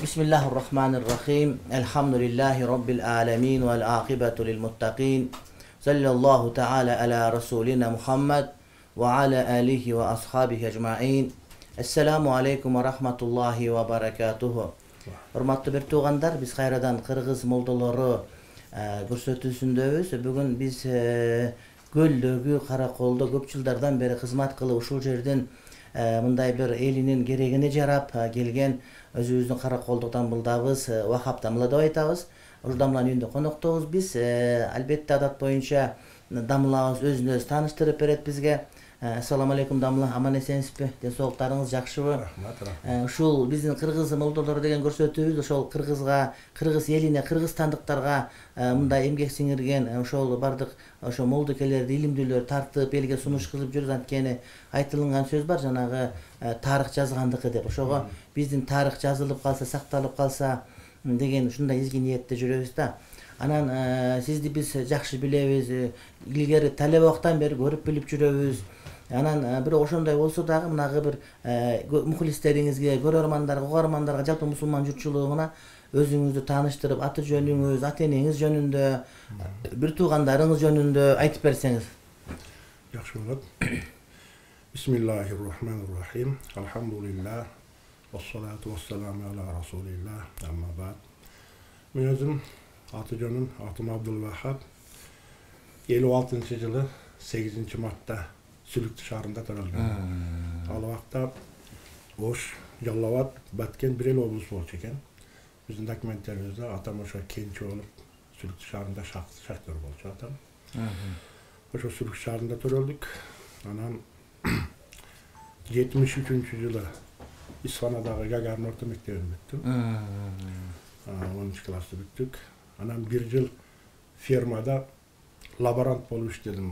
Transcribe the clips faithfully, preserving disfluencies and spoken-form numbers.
Bismillahirrahmanirrahim. Elhamdülillahi Rabbil alemin vel akibetu lil muttaqin. Sallallahu ta'ala ala Rasulina Muhammed ve ala alihi ve ashabihi ecmain. Esselamu aleykum ve rahmatullahi ve berekatuhu. Hurmatlı bir tuğandar, biz hayradan Kırgız moldolları görsetüsündöbüz. Bugün biz Göldögü, Karakolda көп жылдардан beri hizmet kılıp uşul жерден мындай bir elinin geregini jarap келген өзүбүздүн Караколдуктан булдабыз, Вахап Дамла деп айтабыз. Ушу Дамланын үйүндө коноктобуз биз. Албетте адат боюнча Дамлабыз өзүн өзү тааныштырып берет бизге. Ассаламу алейкум Дамла, аман эсенсизби? Ден соолуктарыңыз жакшыбы? Рахмат, рахмат. Ушул биздин Кыргыз молдолору деген көрсөтүүбүз ошол Кыргызга, Кыргыз элине, кыргызстандыктарга мындай эмгек сиңирген ошол бардык ошо молдокелерди, илимдүүлөр тартып элге сунуш кылып жүрөт. Анткени айтылган сөз бар, жанагы тарых жазгандыкы деп. Ошого биздин тарых жазылып калса, сакталып калса деген ушундай изги ниетте жүрөбүз да. Анан сизди биз жакшы билебиз, илгери талеп убактан бери көрүп билип жүрөбүз. Анан бирок ошондой болсо дагы мынагы бир мухлистериңизге, көрөрмандарга, угармандарга, жалпы мусулман журтчулугуна өзүңүздү тааныштырып, аты жөнүңүз, ата энеңиз жөнүндө, бир туугандарыңыз жөнүндө айтып берсеңиз. Жакшы болот. Бисмиллахиррахманиррахим. Алхамдулиллах. Вассалату вассаламу ала расулиллах. Амма баъд. Мен өзүм аты жөнүм Атым Абдул Вахап. элүү алтынчы жылы сегизинчи мартта Сүлүктү шаарында төрөлгөн. Ал убакта Ош, Жалал Абад, Баткен бир эле облус болчу экен. Биздин документтерибизде атам ошо кенчи болуп Сүлүктү шаарында шахтер болчу атам. Ошо Сүлүктү шаарында төрөлдүк. Анан жетимиш үчүнчү жылы Исфанадагы Гагарин орто мектебин бүттүм. онунчу классты бүттүк. Анан бир жыл фермада лаборант болуп иштедим.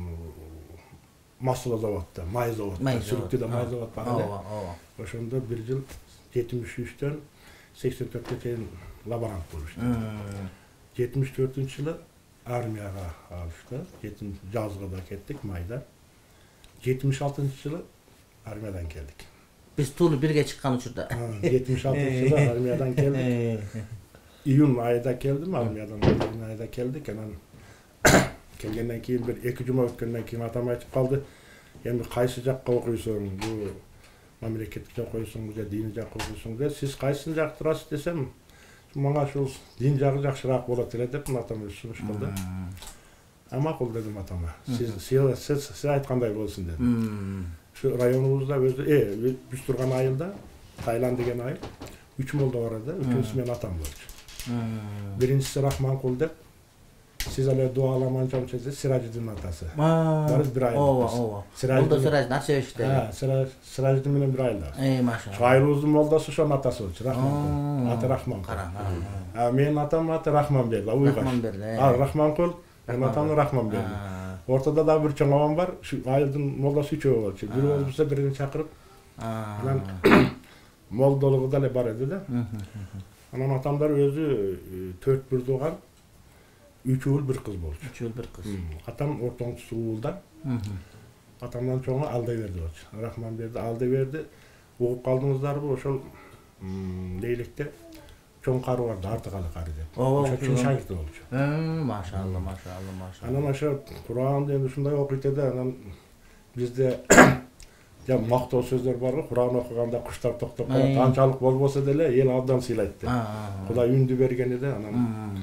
Масла заводда, май заводда, Сүлүктүдө май завод бар эле. Ошондо бир жыл жетимиш үчтөн сексен төрткө чейин лаборант болуп иштедим. жетимиш төртүнчү жылы армияга алышты. Жазга да кеттик, майда. жетимиш алтынчы жылы армиядан келдик. Биз туулуп бирге чыккан учурда. жетимиш алтынчы жылы армиядан келдик. Июнь айында келдим, армиядан июнь айында келдик. Анан келгенден кийин бир эки жума өткөндөн кийин атам айтып калды. Эми кайсы жакка окуйсуң? Бул мамлекеттик окуйсуңбу же дин жакка окуйсуңбу деп, сиз кайсын жактырасыз десем, мага ушул дин жагы жакшыраак болот эле деп атам өзү сунуш кылды. Макул дедим атама. Сиз сиз айткандай болсун дедим. Şu rayonumuzda özü, e, biz turgan ayılda, Tayland degen ayıl, üç molda var edi, üçüncüsü men atam bolчу. Birincisi Rahman Kul dep, siz öyle dualaman çamçesi, Sirajdin'in atası. Barız bir ayılda. Ova, ova. Molda Sirajdin, Arşeveş'te. Ha, Sirajdin menen bir ayılda. Ey maşallah. Şu ayılımızın moldası şonun atası bolчу, Rahman Kul. Atı Rahman Kul. Ha, menin atam atı Rahman berdi, Uygaş. Rahman berdi. Ha, Rahman Kul, men atamı Rahman berdi. Ortada da bir çoğaman var. Şu ayıldın moldası üçöö bolчу. Biri olursa birini çakırıp. Anan moldoluğu da bar edi de. Anan atamlar özü dört bir doğan. Üç oğul bir kız bolчu. Üç oğul bir kız. Atam ortancısı oğuldan. Atamdan çoğu alday verdi bolчu. Rahman berdi, alday verdi. Okup kaldığınızlar bu oşol Leylek'te çoğun karı vardı, artık alı karı dedi. Oşo çün şagirdi bolчu. Maşallah, maşallah, maşallah. Anan aşağı Kur'an dedi, şunday okuydu da, anan bizde ya maqtoo sözler var, Kur'an okuganda kuşlar toktop kalат, ançalık bolbosa dele el abdan sıylayt de. Kuday ündü bergeni de, anan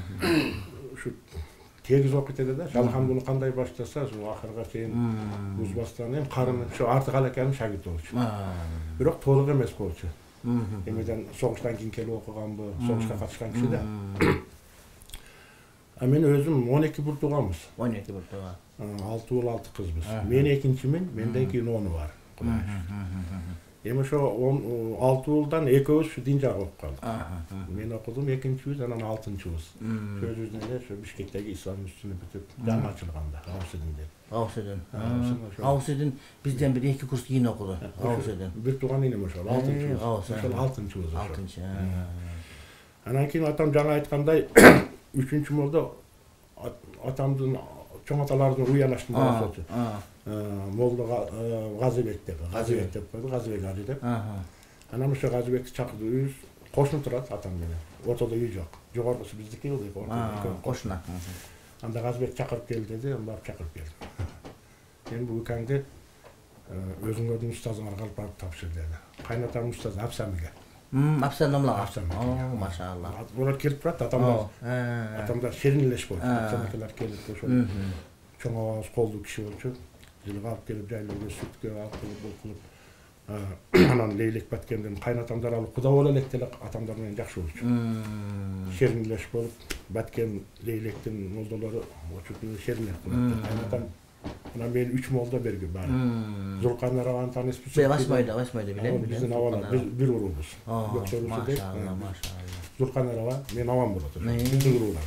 şu tegiz okuydu dedi, şalham bunu kanday başlasa, şu ahırga çeyin uzbastan hem karını, şu artık alı ekenim şagirdi bolчu. Birok toluk emes bolчu. Emeden soğuştan keyin kelip okugan bu, soğuşta katışkan kişi de. Men özüm on iki bir tuğanбыз. on iki bir tuğan. altı oğul altı kızбыз. Men ekinchimin, menden keyin onu var. Эми şu altı oğuldan ekөөбүz şu din жагы окуп калдык. Men okudum экинчибиз, анан алтынчыбыз. Sözüzden эле şu Bişkектеги ислам институтун бүтүп, жаңы ачылганда, Авсидин. Авсидин. Авсидин бизден бир эки курс кийин окуду. Авсидин. Bir tuğan enем ошол, алтынчыбыз. Ошол алтынчыбыз. алтынчы. Анан кийин атам жаңы айткандай, üçüncü molda atamдын чоң аталардын уянаштын болчу. Молда Газыбек деп, Газыбек деп койду, Газыбек Ali деп. Анан ошо Газыбекти чакырдыбыз, кошуна турат атам менен. Ортодо үй жок. Жогоркусу биздики ул эки ортодо. Кошуна. Анда Газбек чакырып кел деди, аны барып чакырып келдим. Мен бул ыкаңды өзүңөрдүн устазыңарга алып барып тапшыр деди. Кайнатамдын устазы Апсамиге. Мм, Апсан номлага. Апсам. О, машалла. Булар келип турат, атамдар. Атамдар шеринелеш болчу. Апсамикелер келип ошол. Чоң авыз колдуу киши болчу. Жылга алып келип жайлоого сүткө алып келип бул кылып. Анан Лейлек Баткендин кайнатамдар алып куда боло элек деле атамдар менен жакшы болчу. Шеринелеш болуп, Баткен Лейлектин молдолору ошо шеринелеп кылат. Кайнатам Ana men üç molda bergi bari. Zulkan Aravan tanışmışız. Be Başmayda, Başmayda bilen. Bizden avan, biz bir urubuz. Maşallah, maşallah. Zulkan Aravan, men avan buladı. Bizim urular.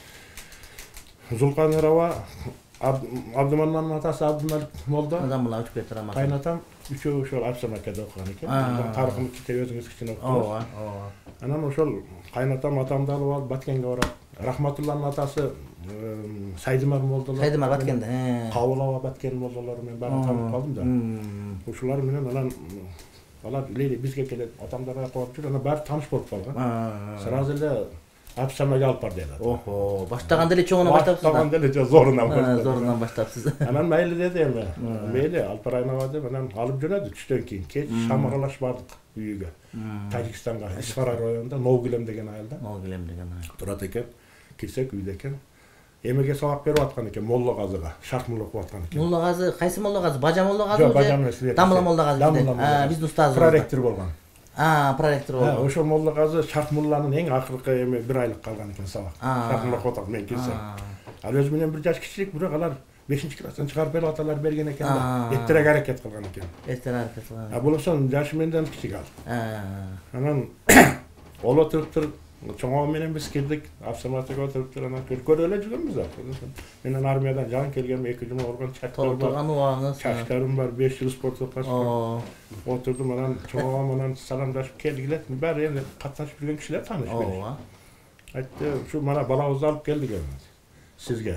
Zulkan Aravan, Abdüman'ın atası Abdülmalik molda. Adam bula üç betir ama. Kaynatam, üçü şol Apsamaka'da okuyan iken. Tarıkını kite özünüz kiçine okudunuz. Anan oşol kaynatam atamda alıp Batken'e var. Rahmatullah'ın atası Saydımar moldalar. Saydımar Batken'de. Kavulava Batken moldaları men bana tanıp kaldım da. Uşular menen anan alar Leyli bizge kelip atamdara koyup jür, ana bari tanış bolup kalgan. Sразу эле Апсамага алып бар dedi. Охо, баштаганда эле чоңуна баштапсыз да. Баштаганда эле зорунан баштап. Зорунан баштапсыз. Анан майли деди эми. Мейли алып барайнага деп анан алып жөнөдү түштөн кийин. Кеч шам аралаш бардык үйгө. Тажикстанга, Ишфара районунда Ноугилем деген айылда. Ноугилем деген айыл. Турат экен. Кирсек үйдө экен. Эмеге сабак берип аткан экен, Молла Газыга, Шаркмыл окуп аткан экен. Молла Газы, кайсы Молла Газы? Бажа Молла Газы? Жок, Бажа эмес. Дамла Молла Газы. А, биздин устазыбыз. Проректор болгон. А, проректор болгон. Ошо Молла Газы Шаркмылланын эң акыркы эме бир айлык калган экен сабак. Шаркмыл окуп атат мен кирсем. Ал өзү менен бир жаш кичирээк, бирок алар бешинчи класстан чыгарып берип аталар берген экен да. Эртерээк аракет кылган экен. Эртерээк аракет кылган. А булошон жашы менден кичик ал. Анан ол отуруптур чоңоо менен биз кирдик, Апсаматыга отуруптур, анан көркөрүп эле жүргөнбүз да. Менен армиядан жан келгем эки жума болгон чаттар бар. Чачтарым бар, беш жыл спорт окуп отурдум, анан чоңоо менен саламдашып келдик эле. Баары эми катнашып жүргөн кишилер тааныш берди. Айтты, ушу мана балабызды алып келдик эми сизге.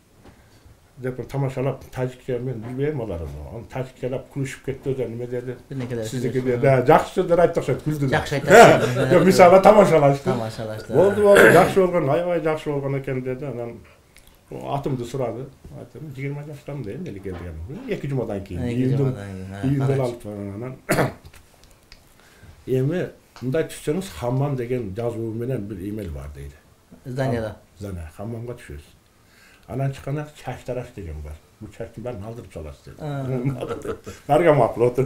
Деп тамашалап тажикча мен билбейм аларын. Аны тажикчалап күлүшүп кетти өзү неме деди. Сиздики да жакшы сөздөр айтты окшойт, күлдү. Жакшы айтты. Жок, мисалы тамашалашты. Тамашалашты. Болду, болду, жакшы болгон, аябай жакшы болгон экен деди. Анан атымды сурады. Айттым, жыйырма жаштамын дейм, эле келдим. эки жумадан кийин. Үйүндө алып анан. Эми мындай түшсөңүз Хаммам деген жазуу менен бир имел бар дейди. Зданияда. Здания, Хаммамга түшөсүз. Анан чыкканда чач тараш деген бар. Бул чачтын баарын алдырып саласыз деди. Барга макул отур.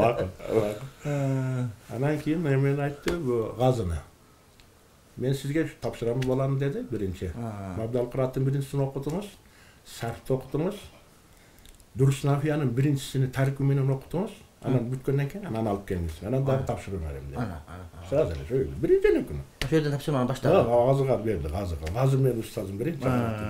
Анан кийин мен айтты, бу Газыны. Мен сизге тапшырам баланы деди, биринчи. Мабдал Кыраттын биринчисин окутуңуз, Сарпты окутуңуз, Дурсунафиянын биринчисини тарикы менен окутуңуз, анан бүткөндөн кийин анан алып келиңиз. Анан дагы тапшырып берем деди. Сразу эле шөй. Биринчи эле күнү. Ошол жерден тапшырманы баштады. Газыга берди, Газыга. Газы менин устазым биринчи.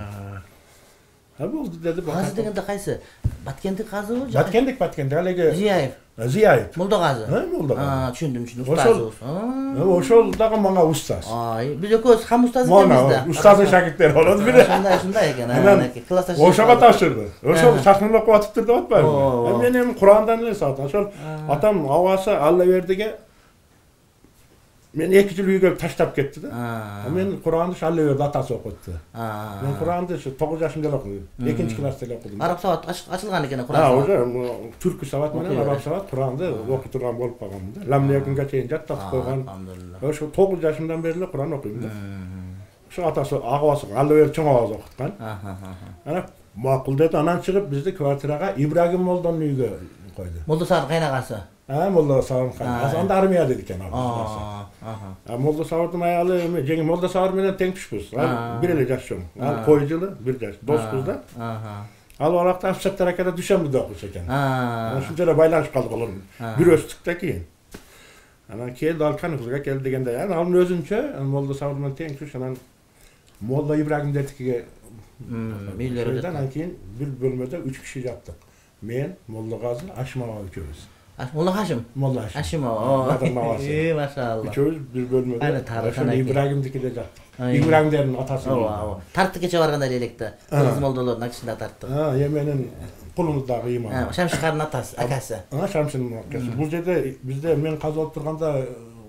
А болду деди. Газы дегенде кайсы? Баткендик Газыбы? Баткендик, Баткендик. Алеги Зияев. Зияев. Молда Газы. Ha, Молда Газы. А, түшүндүм, түшүндүм. Устазыбыз. Ошол дагы мага устаз. Ай, биз экөөбүз хам устаз экенбиз да. Устаздын шакирттери болот бир. Ушундай, ушундай экен. Анан классташ. Ошого тапшырды. Ошол Шахмыл окуп атыптыр деп атпаймынбы? Мен эми Курандан эле саат. Ошол атам абасы Алла бердиге мен эки жыл үйгө таштап кетти да. Мен Куранды Алла берди атасы окутту. Мен Куранды тогуз жашымда эле окудум. экинчи класста эле окудум. Араб сабат ачылган экен Куран. А, уже түркү сабат менен араб сабат Куранды окуп турган болуп калгам да. Ламлиягынга чейин жаттатып койгон. Ошо тогуз жашымдан бери эле Куран окуйм да. Ошо атасы агабасы Алла берди чоң абаз окуткан. Ана макул деди, анан чыгып бизди квартирага Ибрагим молдонун үйгө койду. Молдо Саар кайнагасы. А, Молда Саар кайнагасы. Анда армияда экен ал. А Молда Саардын аялы эми жеңи Молда Саар менен тең түшпүз. Бир эле жаш чоң. Ал кой жылы бир жаш доспуз да. Ал убакта Апсаттар акада Дүйшөмбүдө окуш экен. Ошончо эле байланышып калдык олор. Бир өстүктө кийин. Анан келди ал каныкызга келди дегенде, анан өзүнчө Молда Саар менен тең түш, анан Молда Ибрагимдердикиге үйлөрү да. Анан кийин бир бөлмөдө үч киши жаттык. Мен, Молда Газы, Ашим аба үчөөбүз. Молла Хашим. Молла Хашим. Хашим аба. Э, машалла. Үчөөбүз бир бөлмөдө. Аны тарыхын айт. Ибрагимдикиде жаттык. Ибрагимдердин атасы. Ооба. Тарттык кече барганда электе. Кыз молдолордун акчында тарттык. А, эменин кулумуз дагы имам. Шамшикардын атасы, акасы. А, Шамшинин акасы. Бул жерде бизде мен казы болуп турганда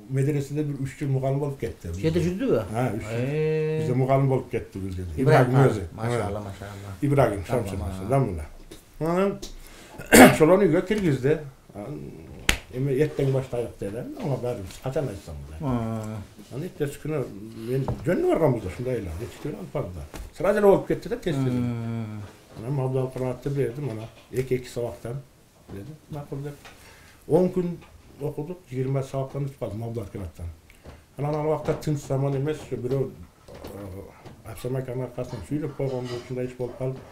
медреседе bir üç yıl muğallim bolup ketdi. Жерде жүрдүбү? Ha, üç yıl. Bizde muğallim bolup ketdi bizde. İbrahim özü. Maşallah maşallah. İbrahim Şamşın. Damla. Anam şolonu uyga kirgizdi. Emi erten başlayıp dedi. Ama bari kaçan açsam da. Hani ertesi günü men jönü barganbızda şunday эле. Eski gün alıp bardı. Sıracılı olup ketdi de tez tez. Anam Abdal Kıraat'ı verdim ona. Eki iki sabahtan dedi. Makul dep. on gün okuduk. yirmi sabahtan üç kaldım Abdal Kıraat'tan. Anan o vakta tınç zaman emez. Birөө Apsamak arkasından süylep koygan şunday iş bolup kalıp.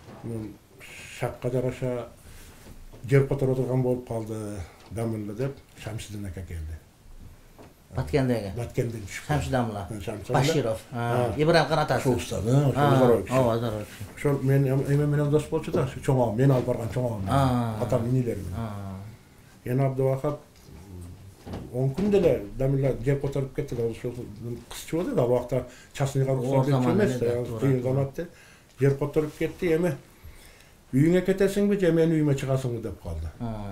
Şakka jaraşa yer kotor oturgan bolup kaldı. Damınlı dep Şamşidin aka geldi. Batkendegi. Batkenden düşüp. Şamşid Damla. Şamşid. Bashirov. İbrahim Kanatası. Şu usta. Şu Ооба, зароо. Şu men emen menen dost bolçu da şu çoğam men alıp bargan çoğam. Atam inilerim. Yen Abduvahap on gün dele damilla yer kotorup ketdi. Şu kısçı oldu da o vaqta çasыныga ruhsat etmez. Kıyın zamandı. Yer kotorup ketdi emi. Үйüңe кетесиңби же менин үйүмө чыгасыңбы деп калды.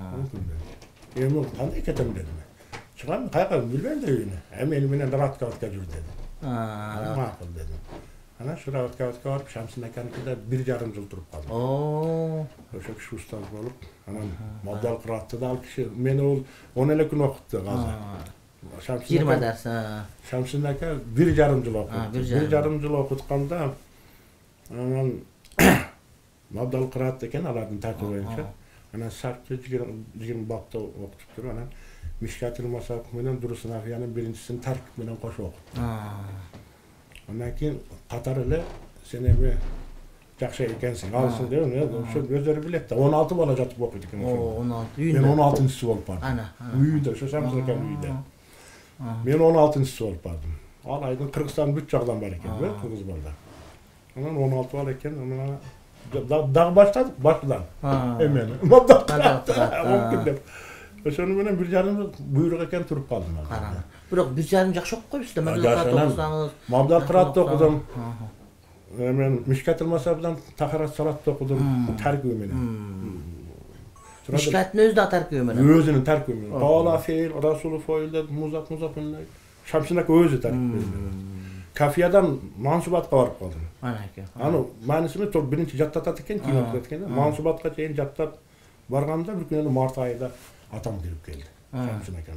Эми кандай кетем дедим. Чыгам, кайка билбейм да үйүнө. Эми мени менен Раваткабатка жүр деди. Макул дедим. Ana şu Раваткабатка барып Шамсин аканыкыда bir жарым жыл туруп калдым. Oo. Ошо киши устаз болуп, анан Абдал Кыраатты да ал киши мени ол он эле күн окутту азыр. жыйырма дарс. Шамсин ака bir жарым жыл окутту. bir жарым жыл окутканда анан Abdal Kıraat eken alardın takip boyunca. Ana sartı yirmi bapta okutuptur. Ana Mişkatil Masak menen Durusun Afiyanın birincisini tark menen koşu okuttu. Ondan keyin Katar ile sen emi jakşı ekensin, alsın diyor ne? Şu özleri bilet de on altı bala jatıp okuydu eкен. Oo, on altı. Ben on altıncısı bolup bardım. Ana. Uyuydu, şu Şamsın akan uyuydu. Ben on altıncısı bolup bardım. Al aydın Kırgızstan'ın üç jagdan bar eken, Kırgız balda. Ondan on altı bal eken, ondan dağ başladık başladan. Hemen. Mabda Kıraat'ı. on gün. Oşonu menen bir jarım buyruk eken turup kaldım ben. Biroq bir jarım jakşı okup koyupsiz da Mabda Kıraat'ı okusanız. Mabda Kıraat'ı okudum. Hemen Mişkatil Masab'dan Taharat Salat'ta okudum. Terkübü menen. Mişkat'ın özü de terkübü menen. Özünün terkübü menen. Qala feil, Rasulu feil'de muzat muzat menen. Şamsınak özü terkübü menen. Kafiyadan Mansubatqa barıp kaldım. Ana eke. Аны манисini tor birinchi jattat eken, keyin o'tib ketganda Mansubatqa cheyin jattat barganda bir kuni mart oyida atam kelib keldi. Şamsin akam.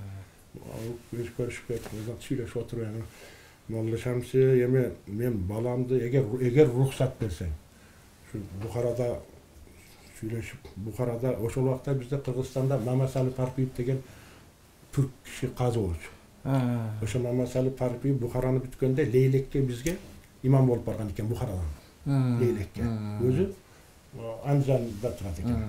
Biz ko'rishib ketdik, suylashib o'tirib, Molla Shamsi, yeme men balamды eger eger ruxsat bersang, shu Buxoroda suylashib, Buxoroda o'sha vaqtda bizda Qirg'izistonda Mamasali Parpiyev degan turk kishi qazi bo'ldi. O'sha Mamasali Parpiyev Buxoroni bitkanda Leylekka bizga imam bo'lib borgan ekan Buxorodan. Leylekka. O'zi Andijonda turadi ekan.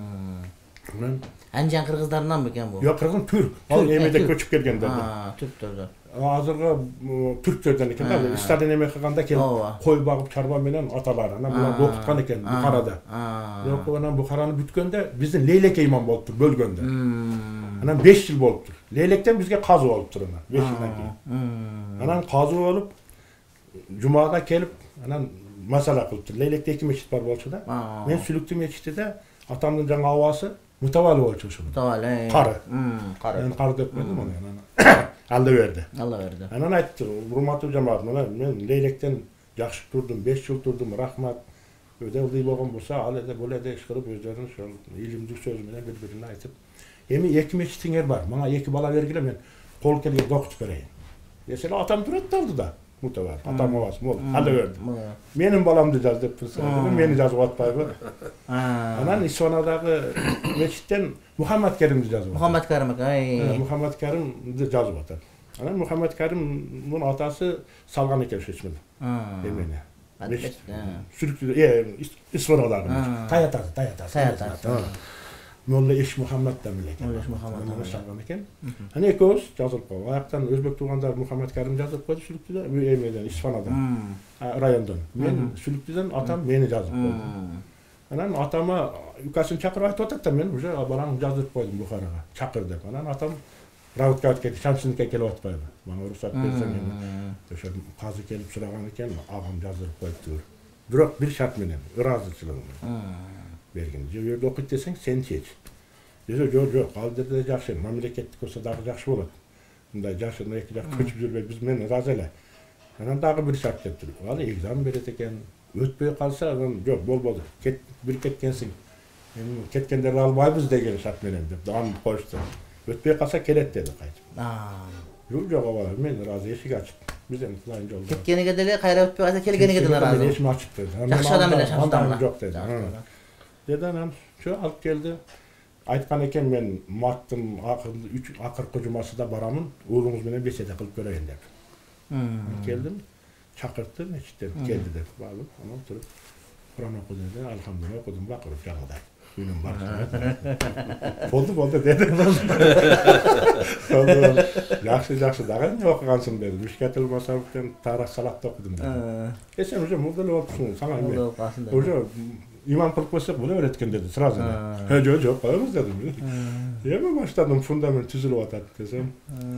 Andijon qirg'izlaridan mı ekan bu? Yo'q, qirg'iz turk. Hozir Yemede ko'chib kelganda. Ha, turklardan. Hozirgi turklardan ekan. Stadin emek qilganda kelib qo'y bag'ib chorva bilan otalari ana bular o'qitgan ekan Buxoroda. Yo'q, ana Buxoroni bitkanda bizni Leylekka imom bo'libdi bo'lganda. Ana besh yil bo'libdi. Leylekdan bizga qozi bo'libdi ana besh yildan keyin. Ana qozi bo'lib Jumaga kelib ana masala qilibdi. Leylekda ikki mesjid bor bo'lsa-da. Men Sülüktü mesjidida atamning жаңа havası mutavali bo'ldi shu. Mutavali. Qari. Qari. Men qari deb qo'ydim uni. Alda berdi. Allah berdi. Ana aytdi, hurmatli jamoat, mana men Leylekdan yaxshi turdim, besh yil turdim, rahmat. Ödevli bo'lgan bo'lsa, alada bo'ladi ish qilib o'zlarini shu ilimli so'z bilan bir-birini aytib, "Emi ikki mesjidingiz bor, menga ikki bola bergila, men qo'l kelgan o'qitib berayin." Desela atam turibdi oldida. Mutavar. Atam havası mol. Alda berdi. Mening bolamni jaz deb tursa, meni jazib atpaydi. Anan Isfanadagi mesjiddan Muhammad Karimni jazib. Muhammad Karim aka. Muhammad Karimni jazib atadi. Anan Muhammad Karimning otasi salgan ekan shu ismini. Emeni. Sürüklü, e, İsfanadagi. Tayatasi, tayatasi. Tayatasi. Molla Ish Muhammad da bilekan. Molla Ish Muhammad salgan ekan. Hani ekos jazib qo'ydi. Oyaqdan o'zbek tug'anlar Muhammad Karim jazib qo'ydi Sülüktüda, bu Emeden, İsfanada. Rayondan. Men Sülüktüdan atam meni jazib qo'ydi. Anan atama ukasini chaqirib aytib o'tadi, men o'sha bolam jazib qo'ydim Buxoroga. Chaqir deb. Anan atam Ravotga ketdi, Shamsinga kelib o'tpaydi. Mana ruxsat bersang endi. O'sha qozi kelib so'ragan ekan, og'am jazib qo'yibdi. Biroq bir shart bilan, rozichiligim bilan. Bergin. Ju yerda o'qit desang, sen chech. Desa, yo'q, yo'q, hozirda yaxshi, mamlakatda ko'rsa dag'i yaxshi bo'ladi. мындай жашын эки жак көчүп жүрбөй биз менен ыраазы эле. Анан дагы бир шарт деп туруп, ал экзамен берет экен. Өтпөй калса, анан жок болбоду. Кет, бир кеткенсиң. Эми кеткендерди албайбыз деген шарт менен деп аны коюшту. Өтпөй калса келет деди кайтып. Жок, жок, ооба, мен ыраазы, эшик ачык. Биз эми кылайын жолдо. Кеткениге деле, кайра өтпөй калса келгениге деле ыраазы. Мен эшим ачык деди. Жакшы адам эле шаштамына. Жок деди. Деди анан чо алып келди. Айткан экен мен марттын акыркы жумасында барамын, уулуңуз менен беседа кылып көрөйүн деп. Келдим, чакыртты, мечиттен келди деп. Бардым, анан туруп Кур'ан окуду деди, алхамдулилlah окудум, бакырып жагылдай. Үйүнүн барышына. Болду, болду деди. Болду. Жакшы, жакшы, дагы эмне окугансың деди. Мишкатул Масабовдон Тарас Салахты окудум деди. Эсен уже мурда эле болупсуң, сага эме. Уже имам кылып койсок боло берет экен деди, сразу эле. Э, жок, жок, коебуз дедим. Эми баштадым, фундамент түзүлүп атат десем.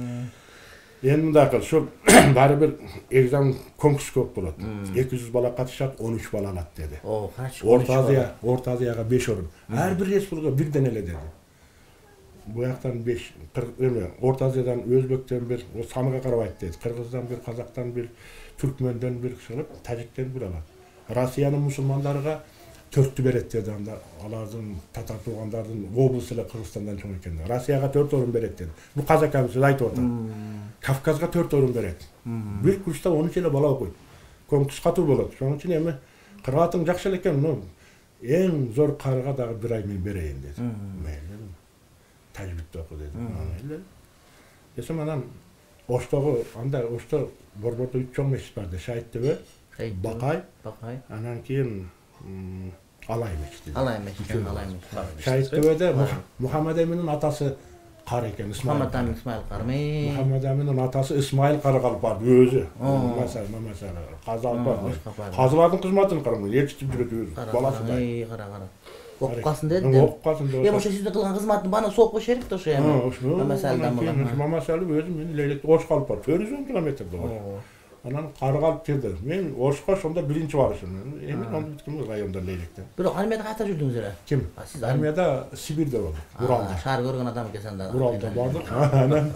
Эми мындай кыл, ошо баары бир экзамен конкурс көп болот. эки жүз бала катышат, он үч бала алат деди. О, карачы. Орта Азия, Орта Азияга беш орун. Ар бир республика бирден эле деди. Буяктан беш, эме, Орта Азиядан өзбектен бир, о саныга карабайт деди. Кыргыздан бир, казактан бир, түркмөндөн бир киши, тажиктен бир алат. Россиянын мусулмандарга төрттү берет деди, анда алардын татар туугандардын облусу эле Кыргызстандан чоң экен. Россияга төрт орун берет деди. Бул казак абысы айтып атат. Кавказга төрт орун берет. Бир курста он үч эле бала окуйт. Конкурс катуу болот. Ошон үчүн эми кыргаатың жакшы эле экен, ну эң зор карыга дагы бир ай мен берейин деди. Мейли. Тажбитте оку деди. Мейли. Десем анан Оштогу, анда Ошто Борбордо үч чоң мешит бар, Шайыт Төбө, Бакай, Бакай. Анан кийин Алай мешити. Алай мешити, Алай мешити. Шайыт Төбөдө Мухаммад Эминин атасы кары экен, Исмаил. Мухаммад Эмин Исмаил кары. Мухаммад Эминин атасы Исмаил кары калып барды өзү. Масал, масал, казалып барды. Казылардын кызматын карамай, ээрчитип жүрөт өзү. Баласыдай. Кара, кара. Окуп калсын деди. Окуп калсын деди. Эми ошо сиздин кылган кызматын бана соолуп коюш керек да ошо эми. Масалдан булган. Мамасалы өзү мени Лейлек Ош калып бар. төрт жүз он километрде бар. Анан кары калып келди. Мен Ошко ошондо биринчи барышым. Эми ону бүткүм районда Лейлектен. Бирок армияда кайда жүрдүңүз эле? Ким? Сиз армияда Сибирде болдум. Уралда. Шаар көргөн адам экенсиң да. Уралда бардык. Анан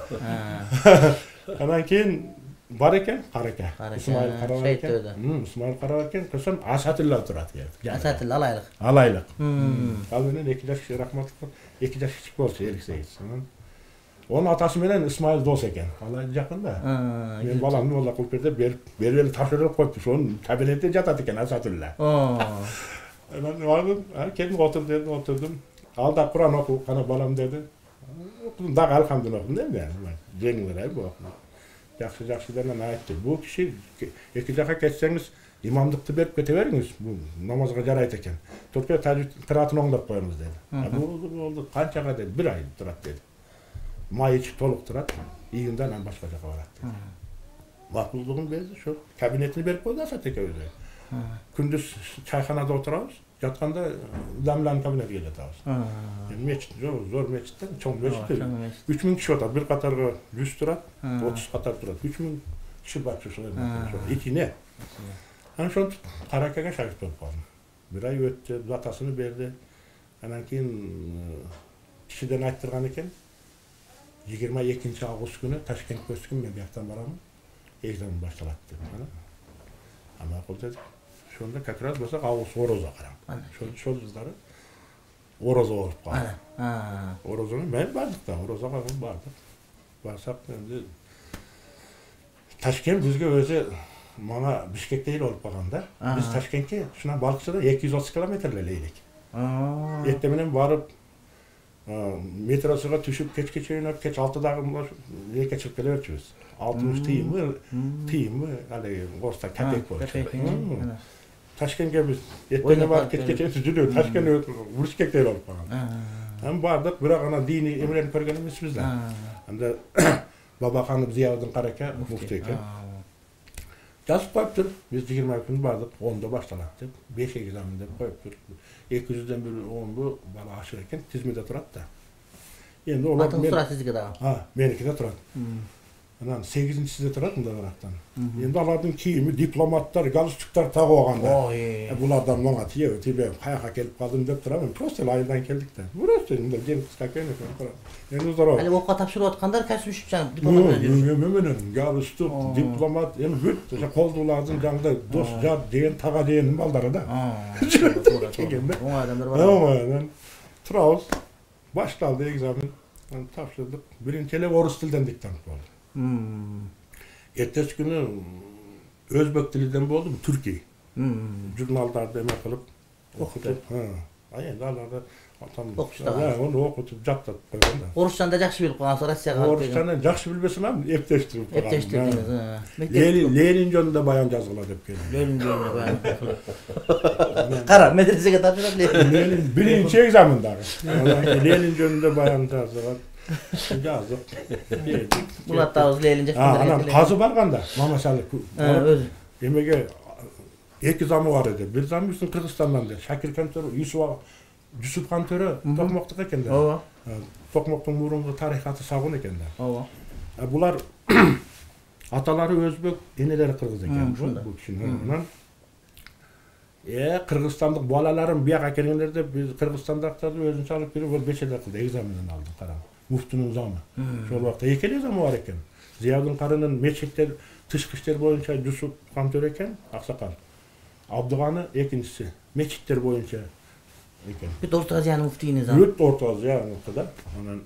анан кийин бар экен, кара экен. Исмаил кара бар экен. Исмаил кара бар экен. Кырсам Асатилла турат экен. Асатилла алайлык. Алайлык. Ал менен эки жаш Рахматов, эки жаш кичик болчу, Элисейс. Анан onun atası menен Исмаил дос экен. Алай жакында. Мен баламды болла кылып бер деп берип, берип эле тапшырып коюпту. Ошонун кабинетинде жатат экен Асатилла. Анан бардым, келдим отур дедим, отурдум. Ал да Кур'ан оку, кана балам деди. Окудум дагы алхамдулилlah окудум да мен. Жеңил эле бу. Жакшы жакшы деп мен айттым. Бул киши эки жака кетсеңиз имамдыкты берип кете бериңиз. Бул намазга жарайт экен. Түркия кыраатын оңдоп коюңуз деди. Болду, болду. Канчага деди? Бир ай турат деди. Май ичип толук турат, июнда анан башка жака барат. Макулдугун берди, ошо кабинетini берип койду Асат экөөбүз. Күндүз чайханада отурабыз, жатканда дамланын кабинетине жатабыз. Мечит, зор мечит, чоң мечит. үч миң киши отат, бир катарга жүз турат, отуз катар турат. үч миң киши бар ошо. Ичине. Анан ошентип Каракага шагирт болуп калдым. Бир ай өттү, датасыны берди. Анан кийин кишиден айттырган экен. жыйырма экинчи август күнү Ташкентке өскүн мен бияктан барамын. Экзамен башталат деп. Ана кол дедик. Ошондо как раз болсо август орозо карам. Ошол ошол жылдары орозо болуп калды. Орозону мен бардык да, орозого бардык. Барсак энди Ташкент бизге өзү мага Бишкекте эле болуп калган да. Биз Ташкентке ушунан Балыкчыдан эки жүз отуз километр эле элек. Эртең менен барып метросуга түшүп кечке чейин кеч алтыдагы элекке чыгып келе берчүбүз. алтымыш тыйынбы, тыйынбы, али орта капек болчу. Ташкентке биз эртең барып кечке чейин жүрүп, Ташкент Бишкекте болуп калган. Ам бардык, бирок анан дини эмелерин көргөн эмеспиз да. Анда Бабаканов Зиябдын карака муфти экен. Жазып коюптур. Биз жыйырма күн бардык, ондо башталат деп, беш экзамен деп коюптур. эки жүздөн бир онду бала ашыр экен, тизмеде турат да. Эми олар мен турат сизге дагы. А, меники да турат. Анан сегизинчисиде турат мында барактан. Эndi алардын кийими дипломаттар, галстуктар тагып алганда. Ой. Булардан мага тие, тибе каяка келип калдым деп турам. Просто айылдан келдик да. Просто мында жеңиска келип турам. Эми здорово. Али окуга тапшырып аткандар кәсип жана дипломат жүрүшүп. Менен галстук, дипломат, эми бүт ошо колдуулардын жаңда дос, жат деген, тага деген балдары да. Туура, туура. Оңой адамдар бар. Оңой. Турабыз. Башталды экзамен. Тапшырдык. Биринчи эле орус тилден диктант болду. Эртеси күнү өзбек тилинен болду, түркий. Журналдарды эме кылып окутуп. А эми аларда окуштаган. Оны окутуп жаттап койгон да. Орусчаны да жакшы билип калгансыз, Россияга алып келген. Орусчаны жакшы билбесем ам эптештирип койгон. Эптештирдиңиз. Ленин, Ленин жөнүндө баян жазгыла деп келди. Ленин жөнүндө баян жазгыла. Кара, медресеге тапшырат Ленин. Ленин биринчи экзамен дагы. Ленин жөнүндө баян жазгыла. Жаздык. Булаттабыз Ленин жакшы. Анан казы барганда, Мамашалы өзү. Эмеге эки замы бар эди. Бир замы биздин Кыргызстандан да Шакирхан төрө, Юсуп Жусупхан төрө Токмоктук экен да. Ооба. Токмоктун мурунку тарыхаты сагын экен да. Ооба. Булар аталары өзбек, энелери кыргыз экен бул кишинин. Анан э Кыргызстандык балаларым бияка келгендерде биз Кыргызстандыктарды өзүнчө алып келип бул бешеде кылды, экзаменин алды, караң. Муфтунун замы. Ошол убакта эки эле замы бар экен. Зиядын карынын мечиттер, тышкы иштер боюнча Жусупхан төрө экен, аксакал. Абдыганы экинчиси, мечиттер боюнча экен. Бүт Орто Азиянын муфтийиниз ал. Бүт Орто Азиянын да. Анан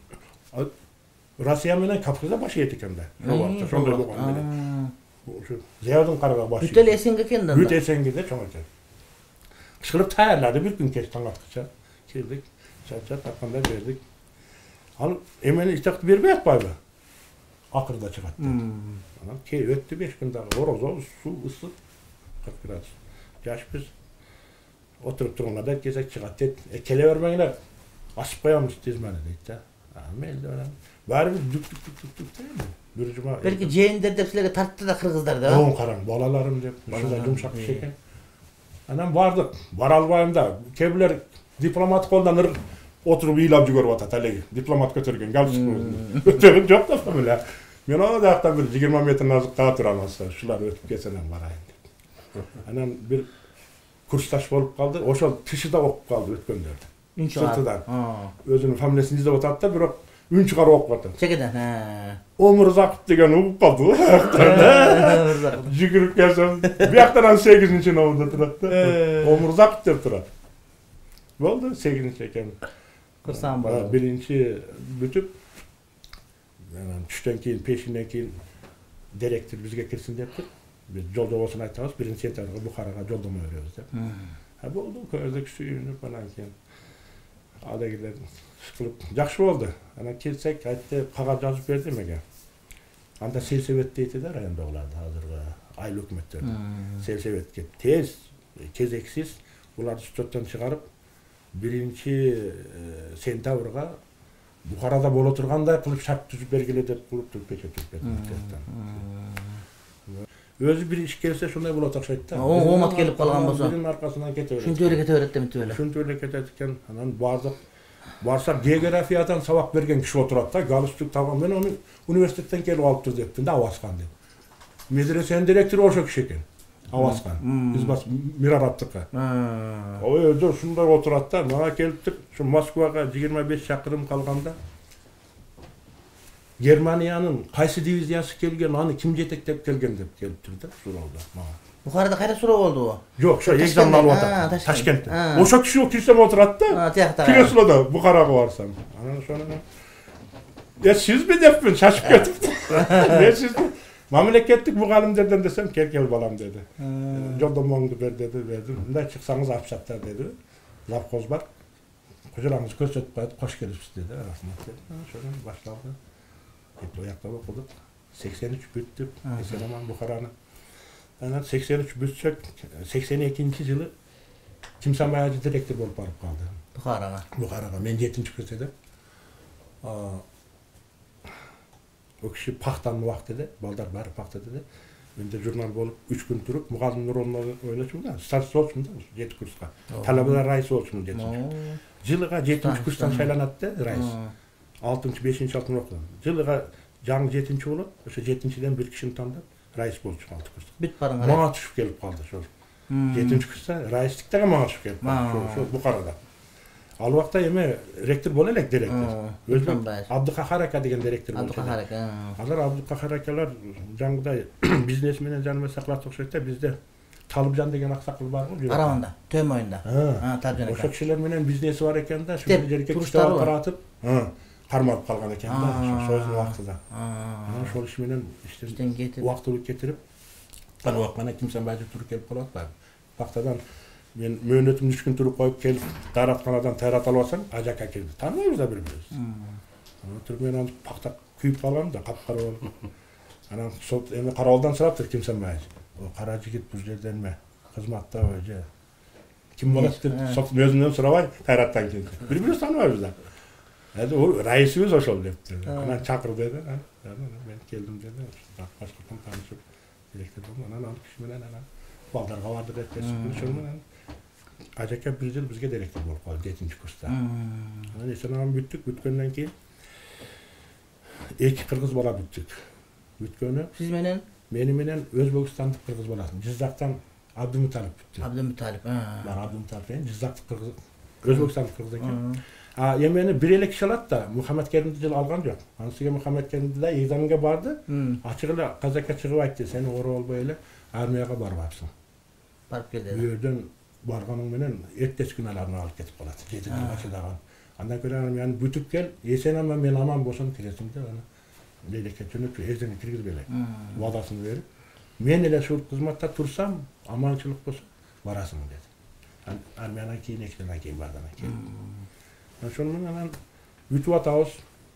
Россия менен Кавказда баш эт экен да. Ошол убакта ошондой болгон эле. Ошо Зиядын карага баш. Бүт эле эсенге экен да. Бүт эсенге да чоң экен. Кышкырып таярлады бир күн кеч таң аткыча. Келдик, чачат атканда бердик. Ал эмени итакты бербей атпайбы? Акырда чыгат. Анан кей өттү беш күн дагы орозо, суу ысык, кырк градус. Жашпыз. Отуруп турганда кезек чыгат дейт. Э келе бермеңдер. Ашып коебуз тизмени дейт да. А мелде барам. Баары бир дүк дүк дүк дүк дейт. Бир жума. Белки жээндер деп силерге тартты да кыргыздар да. Оң караң, балаларым деп, ушундай жумшак иш экен. Анан бардык, бара албайм да. Кебилер дипломат колдон отуруп ыйлап жүгөрүп атат алеги. Дипломат көтөргөн галстук. Көтөрүп жок да фамилия. Мен аны жактан бир жыйырма метр назыкка турам алса, ушулар өтүп кетсенен барайын деп. Анан бир курсташ болуп калды. Ошол тышыда окуп калды өткөндөрдү. Үн чыгат. Сыртыдан. Өзүнүн фамилиясын изеп атат да, бирок үн чыгарып окуп атат. Чекеден. Омурзаков деген угуп калды. Жүгүрүп келсем, бияктан сегизинчи номерде турат да. Омурзаков деп турат. Болду, сегизинчи экен. Кырсаң бар. Биринчи бүтүп, анан түштөн кийин, пешинден кийин директор бизге кирсин депти. Биз жолдобосун айтабыз, биринчи сентябрга Бухарага жолдомо беребиз деп. А болду, көздөк сүйүнүп, анан кийин адегилер кылып жакшы болду. Анан келсек, айтты, кагаз жазып берди меге. Анда сельсовет дейт да райондогуларды азыркы айыл өкмөттөрдү. Сельсоветке тез, кезексиз буларды счеттон чыгарып, биринчи сентябрга Бухарада боло тургандай кылып шарт түзүп бергиле деп кылып печет түзүп берди. Өзү бир иш келсе ошондой болот окшойт да. Оомат келип калган болсо. Биринин аркасынан кете берет. Ушинтип эле кете берет демитип эле. Ушинтип эле кетет экен. Анан бардык. Барсак географиядан сабак берген киши отурат да, галстук тагып, мен аны университеттен келип алыптыр дептин да, Аваскан деп. Медресенин директору ошо киши экен. Аваскан. Биз бас Мирараттыкка. Ой, өзү ушундай отурат да, мага келиптир. Ушу Москвага жыйырма беш чакырым калганда Германиянын кайсы дивизиясы келген, аны ким жетектеп келген деп келиптир да, суроодо мага. Бухарада кайра суроо болдубу? Жок, ошо экзамен алып атат. Ташкентте. Ошо киши кирсем отурат да. Киресилода Бухарага барсам. Анан ошону Э сизби деппин, шашып кетиптир. Мен сизби мамлекеттик мугалимдерден десем, кел кел балам деди. Жолдомоңду бер деди, бердим. Мындай чыксаңыз апшаттар деди. Завхоз бар. Кожолаңыз көрсөтүп коет, кош келипсиз деди. Рахмат деди. Ошондон башталды. Эп оякта окудук. сексен үч бүттүп, эсен аман Бухараны. Анан сексен үч бүтсөк, сексен экинчи жылы Кимсанбай ажы директор болуп барып калды. Бухарага. Бухарага. Мен жетинчи курста. О киши пахтанын убакыты да, балдар баары пахта деди. Менде журнал болуп үч күн туруп, мугалимдин ордуна ойлочумун да, старший болчумун да, жети курска. Талабалар раиси болчумун жетинчи. Жылыга жетинчи курстан шайланат да, раис. алтынчы, бешинчи, алтынчы окудум. Жылыга жаңы жетинчи болот. Ошо жетинчиден бир кишини тандап раис болуп калды. Бүт барыңар. Мага түшүп келип калды ошол. жетинчи курста раистиктеги мага түшүп келип калды. Ошо Букарада. Ал убакта эме ректор боло элек директор. Өзүм Абдыкахар ака деген директор болчу. Абдыкахар ака. Алар Абдыкахар акалар жаңгыдай бизнес менен жаныбек саклап окшойт да, бизде Талыбжан деген аксакал бар го. Караванда, Төө моюнда. А, Талыбжан ака. Ошол кишилер менен бизнеси бар экен да, ушул жерге китап таратып, кармалып калган экен да, ошол убактыда. Анан ошол иш менен иштен кетип, убактылуу кетирип, аны убакта Кимсанбай ажы туруп келип калып атпайбы. Бактадан мен мөөнөтүмдү үч күн туруп коюп келип, дааратканадан тарата алып атсам, ажака келди. Тааныбайбыз да бири-бирибизди. Анан туруп мен аны пактап күйүп калгам да, капкара болуп. Анан сол эми карабалдан сураптыр Кимсанбай ажы. O kara jigit bu жерден mi? Kızmakta öyle. Kim bolot dep sotun özünden surabay Tayrattan keldi. Bir-birimiz tanımayız da. Hadi o raisimiz oşol depti. Anan çakır dedi. Ben keldim dedi. Başkırtım tanışıp direktör bolum. Anan alıp kishi menен anan baldarga bardык ettirip ошол менен ажака бир жыл бизге директор болуп калды жетинчи курста. Анан эсен аман бүттүк, бүткөндөн кийин эки кыргыз бала бүттүк. Бүткөнү Siz менен Meni менен Өзбекстандык кыргыз баласын. Жизактан Абдымуталип бүттү. Абдымуталип. Бар Абдымуталип экен, Жизактык кыргыз, Өзбекстандык кыргыз экен. А эмени бир эле киши алат да, Мухаммед Керимди жыл алган жок. Анысыга Мухаммед Керимди да экзаменге барды. Ачык эле казакка чыгып айтты, сени ора болбой эле армияга барбапсың. Барып келди. Бу жерден барганың менен эртеси күнү аларды алып кетип калат. жети жылга чыдаган. Андан көрө армияны бүтүп кел, эсен аман мен аман болсом келесиң деп аны Leylekke tönüp evden kirgizip ele. Vadasını verip. Men ele şu kızmatta tursam amançılık bolsa barasın dedi. Yani armiyadan keyin ekten keyin bardan keyin. Ben şonun anan ütüp atабыз.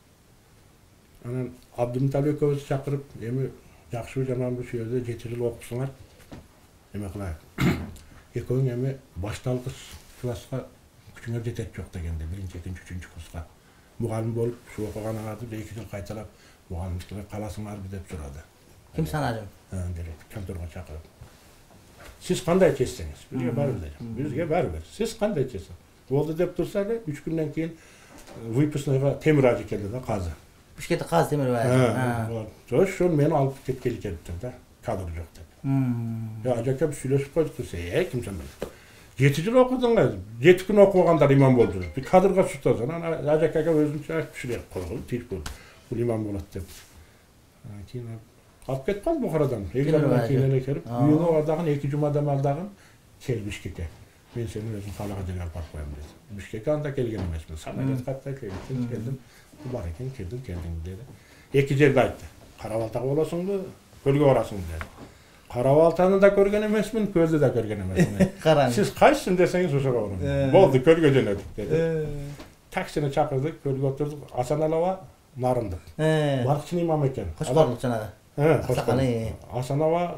Anan Abdımtalip ekөөбүз çakırıp emi jakşı jaman bu şerde жети жыл окусуңар. Эме кылайык. Экөөң эми башталгыч класска күчүңөр жетет жок дегенде биринчи, экинчи, үчүнчү курска мугалим болуп, şu окуганыңарды эки жыл кайталап muğallimlikle kalasınlar bir de surada. Kim sanacım? Ha, direkt kontorga çakırıp. Siz kanday kesseniz, birge barır diyeceğim. Bizge barır. Siz kanday kessin. Oldu dep dursa da üç günden keyin Выпускныйга Темир ажы келди да, казы. Бишкекте казы Темир ажы. Сош шон мени алып кеткели келиптир да, кадр жок деп. Я ажака сүйлөшүп койдук десе, "Эй, Кимсанбай. жети жыл окудуң ga, жети күн окугандар имам болду. Bir кадрга сутасың. Анан ажакага өзүнчө түшүрөп койгон, тийип койду. Бул имам болот деп. Кийин алып кетип калды Бухарадан. Экзаменден кийин эле келип, үйүнө бардагын эки жумадан алдагын кел Бишкекке. Мен сени өзүм калага жерге алып барып коем деди. Бишкекке анда келген эмесмин. Самолет каттай келдим, келдим. Бар экен, келдим, келдим деди. Эки жерде айтты. Карабалтага болосуңбу, көлгө барасың деди. Карабалтаны да көргөн эмесмин, көздү да көргөн эмесмин. Сиз кайсысың десеңиз ошого барам. Болду, көлгө жөнөдүк деди. Таксини чакырдык, көлгө отурдук. Асаналова Нарындык. Баркчын имам экен. Кошкорлук жанагы. Э, Асанова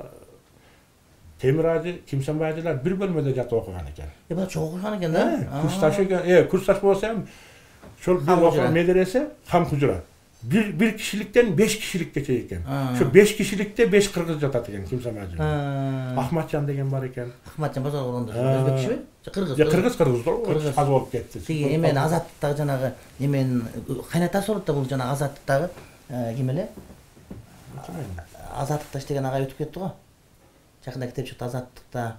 Темир ажы, Кимсанбай ажылар бир бөлмөдө жатып окуган экен. Э, бул чоң окуган экен да? Курсташ экен, э, курсташ болсо эми ошол бир окуган медресе кам кужура. Bir bir kişilikten beş kişilikке eкен. Şu beş kişilikte beş kırgız жатат экен Кимсанбай ажы. Ахматжан деген бар экен. Ахматжан базар болгондо өзбек кишиби? Кыргыз. Я кыргыз кыргыз каз болуп кетти. Тиги эмен азаттыктагы жанагы эмен кайнатасы болот да бул жанагы азаттыктагы ким эле? Азаттыкта иштеген агай өтүп кетти го. Жакында китеп чыкты азаттыкта.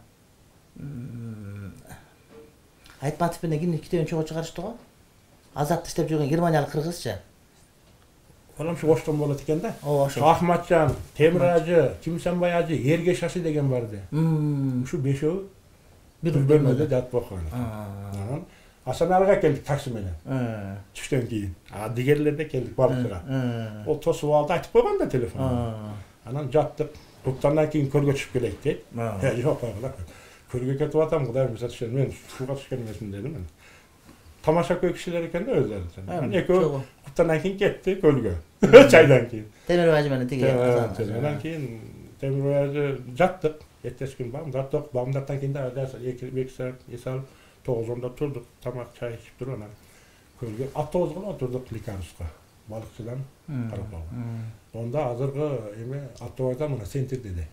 Айтматов менен кимдин китебин чогуу чыгарышты го. Азаттыкта иштеп жүргөн германиялык кыргызча. Olam şu Oşton болот экен да. Ахматжан, Темир ажы, Кимсанбай ажы, Эргеш ашы деген барды. Ушу бешөө бир бөлмөдө жатып окуган. Анан Асаналга келдик такси менен. Түштөн кийин. А дигерлерде келдик баркыга. Ол тосуп алды, айтып койгон да телефон. Анан жаттык. Туктандан кийин көлгө түшүп келейик дейт. Э, жок, көлгө кетип атам, Кудай мисал түшөн, мен сууга түшкөн эмесмин дедим. Тамаша көй кишилер экен да өздөрү. Анан экөө Туктандан кийин кетти көлгө. Чайдан кийин. Темир ажы менен тиги. Анан кийин Темир ажы жаттык. Эртеси күн бам, жаттык. Бамдардан кийин да эки саат эсалып тогузунда турдук, тамак чай ичип туруп анан көлгө автобуска отурдук Ликаруско. Балыкчыдан Карапалга. Онда азыркы эме автобустан мына центр деди.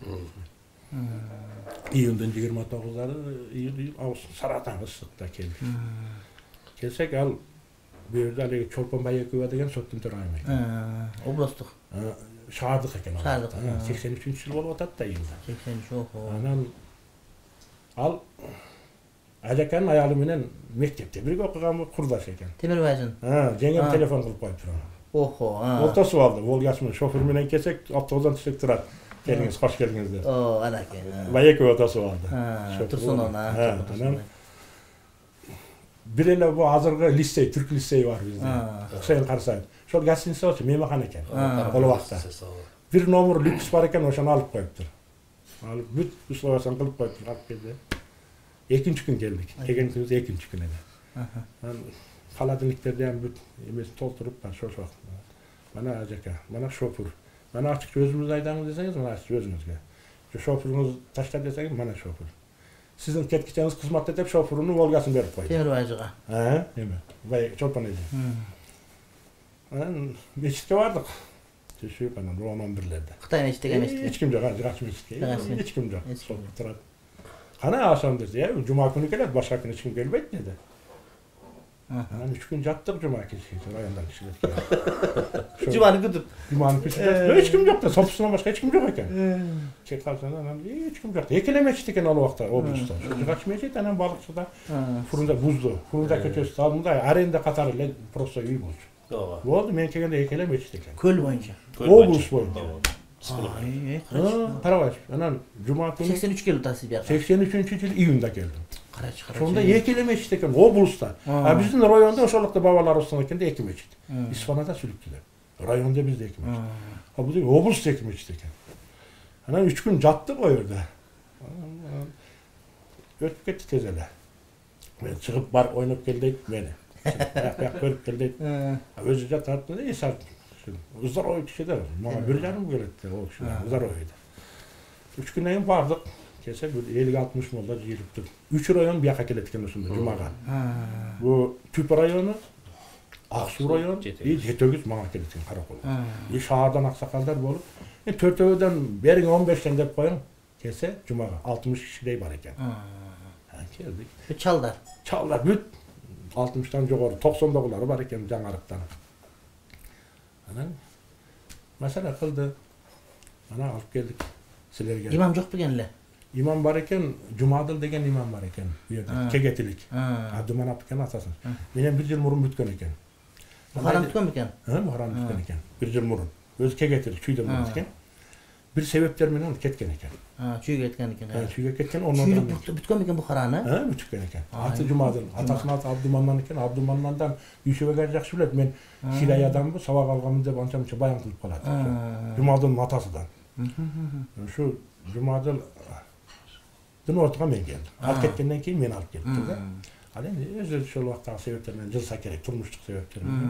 Июндун жыйырма тогуздары июль август Саратан ысыкта келди. Келсек ал bu yerda haligi Çolpan Bayekova degan sottun төрайымы. Ha, oblastıq. Шаардык экен. Шаардык. сексен үчүнчү жыл болуп атат да эми. сексен үч охо. Анан ал ажаканын аялы менен мектепте бирге окуган курдаш экен. Темирбайжын. Ha, жеңем телефон кылып коюптур аны. Охо, ha. Олтосуп алды. Волгасымен шофер менен келсек, автобустан түшүп турат. Келиңиz, кош келдиңиздер. О, анаке. Байекова отосуп алды. Ha, Турсунова. Анан бир эле бу азыркы лицей, түрк лицейи бар бизде. Хусейн Карсаев. Ошол гостиница болчу, мейманкана экен. Ол убакта. Бир номер люкс бар экен, ошону алып коюптур. Алып бүт условиясын кылып коюптур, алып келди. Экинчи күн келдик. Келген күнүбүз экинчи күн эле. Анан холодильниктерди ham бүт эмесин толтуруп, ошо ошо. Мана ажака, мана шофер. Мана ачык өзүңүз айдаңыз десеңиз, мана ачык өзүңүзгө. Шоферуңуз ташта десеңиз, мана шофер. Сиздин кеткичеңиз кызматта деп шоферунун волгасын берип койду. Темирбайжыга. Ha, эме. Бай Чолпан эже. Анан мечитке бардык. Түшүп анан он бирлерде. Кытай мечитиге мечитке. Эч ким жок, жыгач мечитке. Жыгач. Эч ким жок. Турат. Кана ашам десе, "Э, жума күнү келет, башка күнү эч ким келбейт" деди. Анан үч күн жаттык жума кечки, райондан кишилер. Жуманы күтүп. Жуманы күтүп. Эч ким жок да, собственно башка эч ким жок экен. Чек калсаң анан эч ким жок. Экеле мечит экен ал убакта облустта. Жыгач мечит, анан балыкчыда Фурунда бузду. Фурунда көчөсү алдында аренда катары эле просто үй болчу. Болду, мен келгенде экеле мечит экен. Көл боюнча. Облус боюнча. Ай, Карабаш, анан жума күнү сексен үч келди тасы бияка. сексен үчүнчү жыл июнда келдим. Карачы, карачы. Ошондо эки эле мечит экен облуста. А биздин районда ошолукта бабаларыбыздын экенде эки мечит. Исфанада сүрүктүлөр. Районда бизде эки мечит. А бул облуста эки мечит экен. Анан үч күн жаттык о жерде. Өтүп кетти тез эле. Мен чыгып бар ойноп кел дейт мени. Бак көрүп кел дейт. Өзү жатат, эсат. Здоровый кишидер. Мага бир жарым келет ол киши. Здоровый. үч күндөн кийин бардык. Келсе элүү алтымыш молда жыйылып тур. үч район бияка келет экен ошондо жумага. Бу Түп району, Ак Суу району, и жетегиз мага келет экен Каракол. И шаардан аксакалдар болуп, төртөөдөн бериң он бештен деп коюң. Келсе жумага алтымыш кишидей бар экен. Келдик. Бүт чалдар. Чалдар бүт алтымыштан жогору, токсондогулары бар экен жаңарыктан. Анан маселе кылды. Анан алып келдик силерге. Имам жок бекен эле. Имам бар экен, Жумадыл деген имам бар экен. Бу жерде Кегетилик. Абдуманап экен атасын. Менен бир жыл мурун бүткөн экен. Мухаррам бүткөн бекен? Ха, Мухаррам бүткөн экен. Бир жыл мурун. Өзү Кегетилик чүйдөн бар экен. Бир себептер менен кеткен экен. Ha, çüğe ketken eкен. Ha, çüğe ketken ondan Çüğe bütken eкен Buhara'nı? Ha, bütken eкен. Atı Cumadın, atasının atı Abdüman'dan eken, Abdüman'dan Yüşeve'ge jakşı bilet. Men Şilay adamı sabah kalgamın dep ança munça bayan kılıp kaladı. Cumadın atasıdan. Şu Cumadın dün ortaga men geldim. Alıp ketkenden keyin men alıp geldim. Al endi özü şol vaqtdagi sebeplerden jılsa kerek, turmuşluk sebeplerden.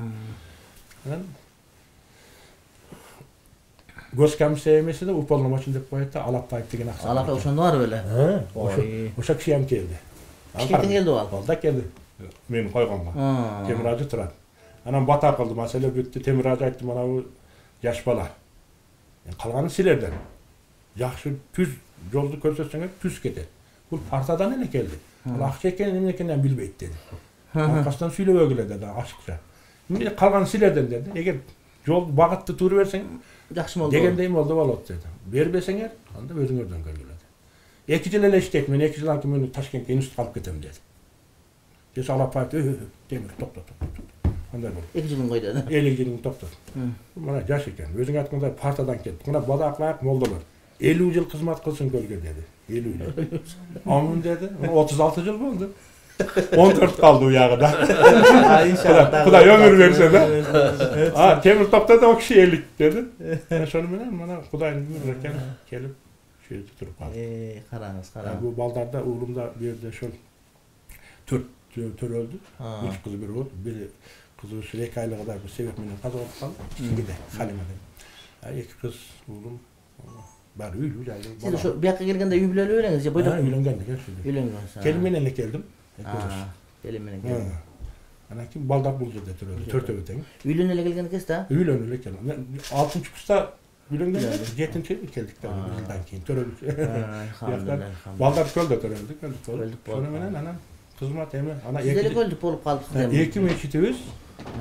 Göz komisyemesi de uполномочен деп koyup da Alaptayev деген aksan. Alaptayev ошондо бар беле? Ошо киши ham келди. Бишкектен келди ал. Балда келди. Мен койгонго. Темир ажы турат. Анан бата кылды, маселе бүттү. Темир ажы айтты, мына бу жаш бала. Калганы силерден. Жакшы түз жолду көрсөтсөңөр түз кетет. Бул партадан эле келди. Ал акча экенин эмне экенин билбейт деди. Аркасынан сүйлөбөй келе деди ашыкча. Эмне калганы силерден деди. Эгер жол багытты тууру берсең жакшы болду. Дегендей болду болот деди. Бербесеңер, анда өзүңөрдөн көргүлө. эки жыл эле иштейт, мен эки жылдан кийин Ташкентке институтка алып кетем деди. Десе Алапаев, темир токто токто. Андай болду. эки жылын кой деди. элүү жылын токто. Мына жаш экен. Өзүң айткандай партадан келди. Мына бадакылак молдолор. элүү жыл кызмат кылсын көлгө деди. элүү жыл. Амын деди. отуз алты жыл болду. он төрт kaldı uyağıda. Kuday ömür verse de. Ha, temir topta da o kişi ellik dedi. Ben şunu bilen, bana Kuday'ın ömürlerken gelip şöyle tuturup kaldı. Eee, karanız, karanız. Bu baldarda, uğrumda bir yerde şöyle tör, tör öldü. Üç kızı biri oldu. Biri kızı sürekli aylığı kadar bir sebep minnet kazı oldu kaldı. İki de, Halime'de. İki kız, uğrum. Bari üy, üy, aylığı. Siz şu bir dakika gelgende üy bileli öğreniz ya. Ha, üylengendik ya şimdi. Üylengendik. Kelimeyle geldim. Belimine geldim. Ana kim baldak buldu dedi öyle. Tört öğüten. Üylün ele gelgen kesta? Üylün ele geldim. altıncı kusta üylün geldi. yedinci geldik de yıldan keyin töröldük. Baldak kölde töröldük. Öldük. Sonra menen ana kızmat emi ana iki. Sizleri öldük olup kaldık sizden. iki meçitimiz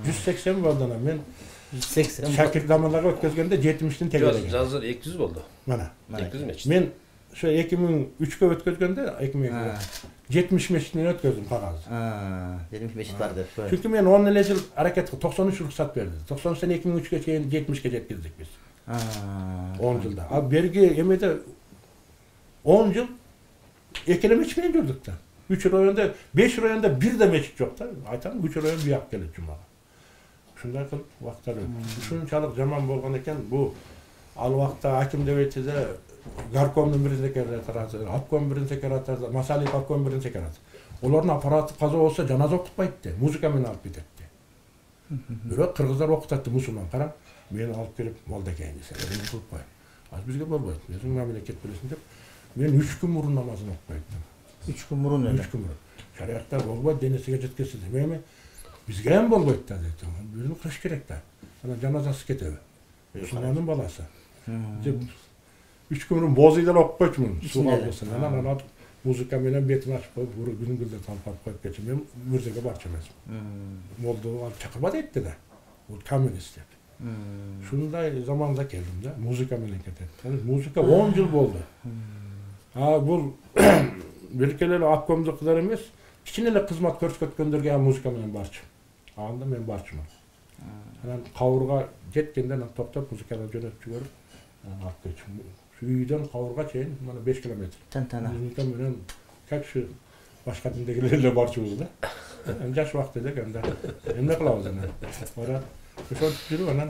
жүз сексен болду анан мен жүз сексен шакиртнамаларга өткөзгөндө жетимиштин тегерек. Азыр эки жүз болду. Мына эки жүз мечит. мен ошо эки миң үчкө өткөзгөндө эки миң жетимиш мечиттен өткөздүм кагазды. жетимиш мечит бар деп. Чүнкү мен он эле жыл аракет кылып токсон үч уруксат берди. токсон үчтөн эки миң үчкө чейин жетимишке жеткиздик биз. он жылда. А берги эмеде он жыл эки эле мечит менен жүрдүк да. үч районда, беш районда бир да мечит жок да. Айтам, үч район бияк келет жумага. Ушундай кылып убактар өттү. Ушунчалык жаман болгон экен. Бу ал убакта аким дебетиде Горкомдун биринчи секретары, обком биринчи секретары, Масалиев обком биринчи секретары. Олордун аппараты каза болсо жаназа окутпайт де, музыка менен алып кетет де. Бирок кыргыздар окутат, мусулман. Караң, мени алып келип молдекейин десе, эми кылып кой. Az бизге болбойт. Биздин мамлекет билесиң деп, мен үч күн мурун намазын окуп койдум. үч күн мурун эле. үч күн мурун. Шариатта болбойт, денесиге жеткизсе эми бизге эми болбойт да деди. Бизин кылыш керек да. Анан жаназасы кетеби. Мусулмандын баласы. Деп үч күн мурун бозыйдан окуп койчумун. Сууга алсын. Анан анан музыка менен бетин ачып коюп, буруп күнгүлдө талкап коюп кетчү. Мен мурзеге барчу эмесмин. Молду алып чакырбады айтты да. Бул коммунист деп. Ушундай заманда келдим да. Музыка менен кетет. Музыка он жыл болду. А бул биркеле обкомдукдар эмес, кичине эле кызмат көрсөткөндөргө музыка менен барчу. Анда мен барчумун. Анан кабырга жеткенде анан токтоп музыканы жөнөтүп жиберип, алып кетчүм. Үйдөн кабырга чейин мына беш километр. Тантана. Музыка менен как şu башка діндегилер эле барчубуз да. Жаш убакыт элек анда. Эмне кылабыз анан? Ора ошентип жүрүп анан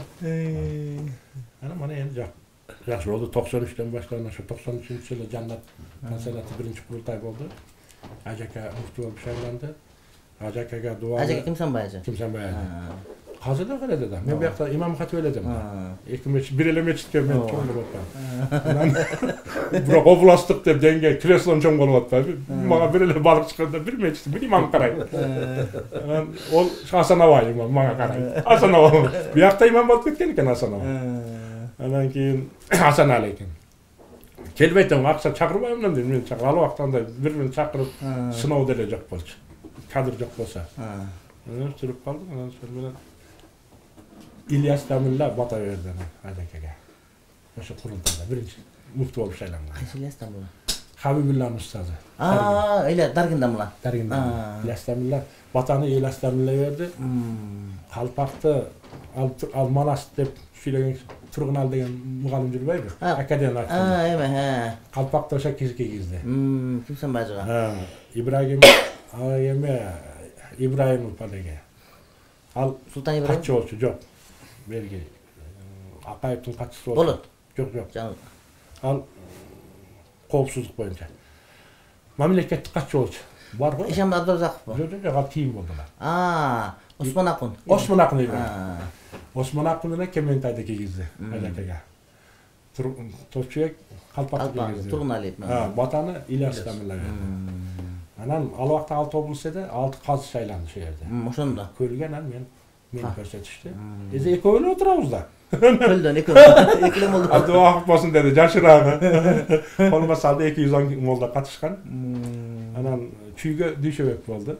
анан мына эми жак. Жакшы болду. токсон үчтөн баштап ошо токсон үчүнчү жылы Жаннат консерваты биринчи курултай болду. Ажака муфти болуп шайланды. Ажакага дуа. Ажака Кимсанбай ажа. Кимсанбай ажа. Казыр да калады да. Мен биякта имам хатип эледим. эки мечит, бир эле мечитке мен чоңдуруп атам. Анан бирок областтык деп деңге креслом чоң болуп атпайбы. Мага бир эле барып чыкканда бир мечит, бир имам карайт. Анан ол Асан Абай имам мага карайт. Асан Абай. Биякта имам болуп кеткен экен Асан Абай. Анан кийин Асан Али экен. Келбейтем, акча чакырбайм дейм. Мен чакыр ал убактанда бир-бирин чакырып сыноо деле жок болчу. Кадр жок болсо. Анан туруп калдык, анан ошол менен İlyas Tamilla bata verdi Ajakaga. Ошо курултайда биринчи муфти болуп шайланган. Кайсы İlyas Tamilla? Хабибулланын устазы. А, эле Даргин Тамила. Даргин Тамила. İlyas Tamilla батаны İlyas Tamilla берди. Калпакты ал Манас деп сүйлөгөн Тургунал деген мугалим жүрбөйбү? Академия. А, эме, ха. Калпакты ошо кийгизди. Мм, Кимсанбай ажага. Ha, Ибрагим эме Ибраимов падеге. Ал Султан Ибраим. Катчы болчу, жок. Берги Акаевдин катчысы болчу. Болот. Жок, жок. Жаңы. Ал коопсуздук боюнча. Мамлекеттик катчы болчу. Бар го. Ишан Абдыразаковбу? Жок, жок, ал кийин болдулар. А, Осмон Акун. Осмон Акун Ибраим. Осмон Акун менен Кементайды кийгизди Ажакага. Топчубек Калпакты кийгизди. Тургуналиев. Ha, батаны İlyas Tamilla берди. Анан ал убакта алты облус эди, алты казы шайланды ошол жерде. Ошондо. Көлгө анан мен мени көрсөтүштү. Эзе экөө эле отурабыз да. Көлдөн экөө. Экиле болду. Абдулла акып болсун деди, жашыраагы. Болмаса алда эки жүз он молда катышкан. Анан чүйгө Дүйшөбек болду.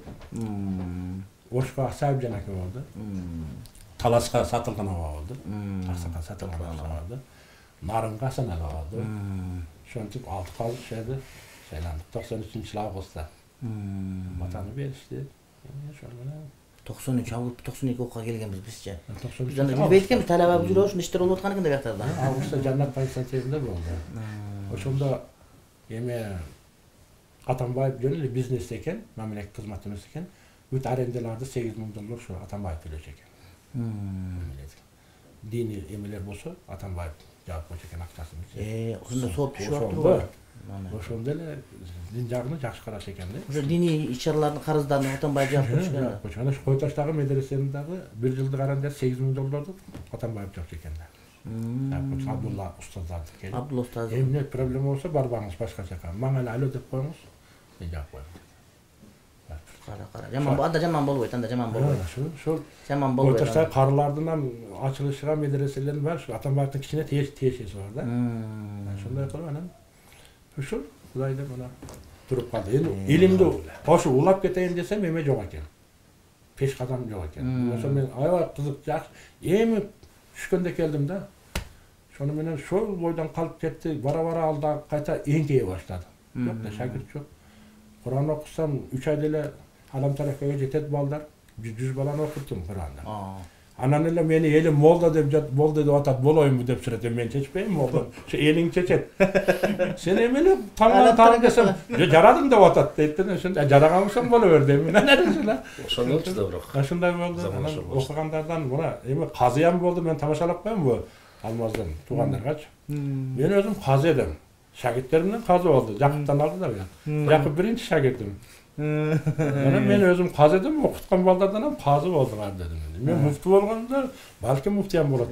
Ошко Сабжан ака болду. Таласка Сатылган аба болду. Аксака Сатылган аба болду. Нарынга Асан ака болду. Ошентип алты казы шайды шайландык. токсон үчүнчү жылы августта. Батаны беришти. Ошол менен токсон үч август токсон эки окуга келгенбиз бизче. токсон үч. Жана билбейт экенбиз, талап алып жүрүп ушундай иштер болуп аткан экен деп аяктарда. Августта Жаннат Байсантевинде болду. Ошондо эме Атамбаев жөн эле бизнес экен, мамлекеттик кызмат эмес экен. Бүт аренделарды сегиз миң доллар ошо Атамбаев төлөчү экен. Дини эмелер болсо Атамбаев жаап койчу экен акчасын. Э, ошондо сооп түшүп атпайбы? Ошондо эле дин жагына жакшы караш экен да. Ошо диний иш-чаралардын карыздарын Атамбаев жаап койчу. Ana şu Koytaş'taki medresenin dağı bir yıllık aranda sekiz bin dolardı Atambayev çok ekendi. Hmm. Abdullah ustazlardı geldi. Abdullah ustazı. Emniyet problemi olsa barbanız başka çaka. Mangala alo deyip koyunuz. Ne cevap koyunuz. Kara kara. Jaman bu anda jaman bolboyt, anda jaman bolboyt. Şu şu jaman bolboyt. Koytaş'taki karlardan açılışıga medreselerin var. Şu Atambayev'in kişine teş teşesi var da. Hmm. Şunday kılım anan. Şu Kudayda bana durup kaldı. Elimde hoşu ulap keteyim desem eme yok eкен. пеш кадам жок экен. Ошо мен аябай кызык жакшы эми түшкөндө келдим да. Шону менен ошол бойдон калып кетти. Бара-бара алда кайта эңкейе баштады. Жок да шагирт жок. Кур'ан окусам үч айда эле алам таракага жетет балдар. жүз баланы окуттум Кур'анды. Анан эле мени элим молда деп жат, молда деп атат, болоюмбу деп сурат. Мен чечпейм молда. Ошо элиң чечет. Сен эмеле тамга таап десем, "Жо жарадым" деп атат дейт. Ошондо жарагансың боло бер дейм. Мен анан ошондочу да бирок. Ошондой болду. Анан окугандардан мына эми казыям болду. Мен тамашалап коем бу Алмаздын туугандаргачы. Мен өзүм казы эдим. Шагирттеримден казы болду. Жакыптан алды да мен. Жакып биринчи шагиртим. Анан мен өзүм казы эдим, окуткан балдардан ham казы болдуңар дедим. Мен муфти болгондо балким муфтиям болот.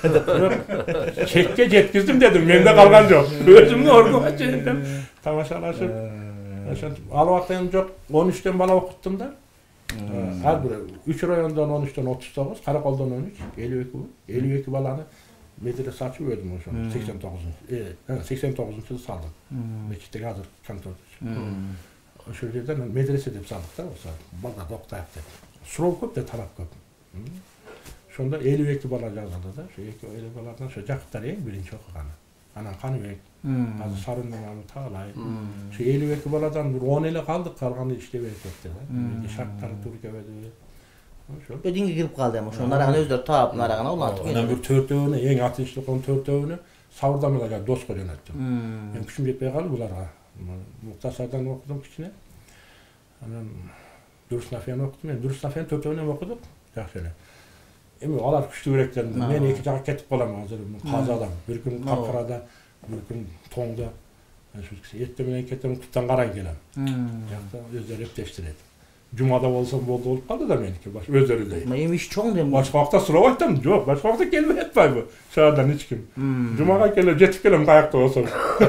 Бирок чекке жеткиздим дедим. Менде калган жок. Өзүмдү оргуга чейин тамашалашып. Ошентип ал убакта жок он үчтөн бала окуттум да. Ар бир үч райондон он үчтөн отуз тогуз, Караколдон он үч, элүү эки, элүү эки баланы медресе ачып өдүм ошо сексен тогузунчу, сексен тогузунчу жылы салдым. Мечиттеги азыр контор. Ошол жерден медресе деп салдык да, ошо балдар окутайык деп. Суроо көп да талап көп. Ошондо элүү эки бала жазылды да, ошо элүү баладан ошо жакыптар эң биринчи окуганы. Анан Каныбек, азыр Сарындын аны Таалай. Ошо элүү эки баладан бир он эле калдык, калганы иштебей кетти да. Шарттары туура келбеди. Ошо. Ödinge girip kaldı ama şu narağını özleri taap narağına ulantıp. Анан бир төртөөнү, эң атынчтуу кон төртөөнү Саурдан эле доска жөнөттүм. Мен күчүм жетпей калды буларга. Муктасардан окудум кичине. Анан Дурус Нафияны окудум. Мен Дурус Нафияны төртөөнү окудук. Жакшы эле. Эми алар күчтүүрөөк дедим. Мен эки жакка кетип калам азыр. Казы адам. Бир күн Каркарада, бир күн Тоңдо. Эртең менен кетем, туттан карай келем. Жакта өздөрү эптештирет. Жумада болсам болду болуп калды да меники. Баш өздөрү дей. Ма эми иш чоң дейм. Башка вакытта сурап айттым. Жок, башка вакытта келбей атпайбы. Шаардан эч ким. Жумага келип жетип келем каякта болсом.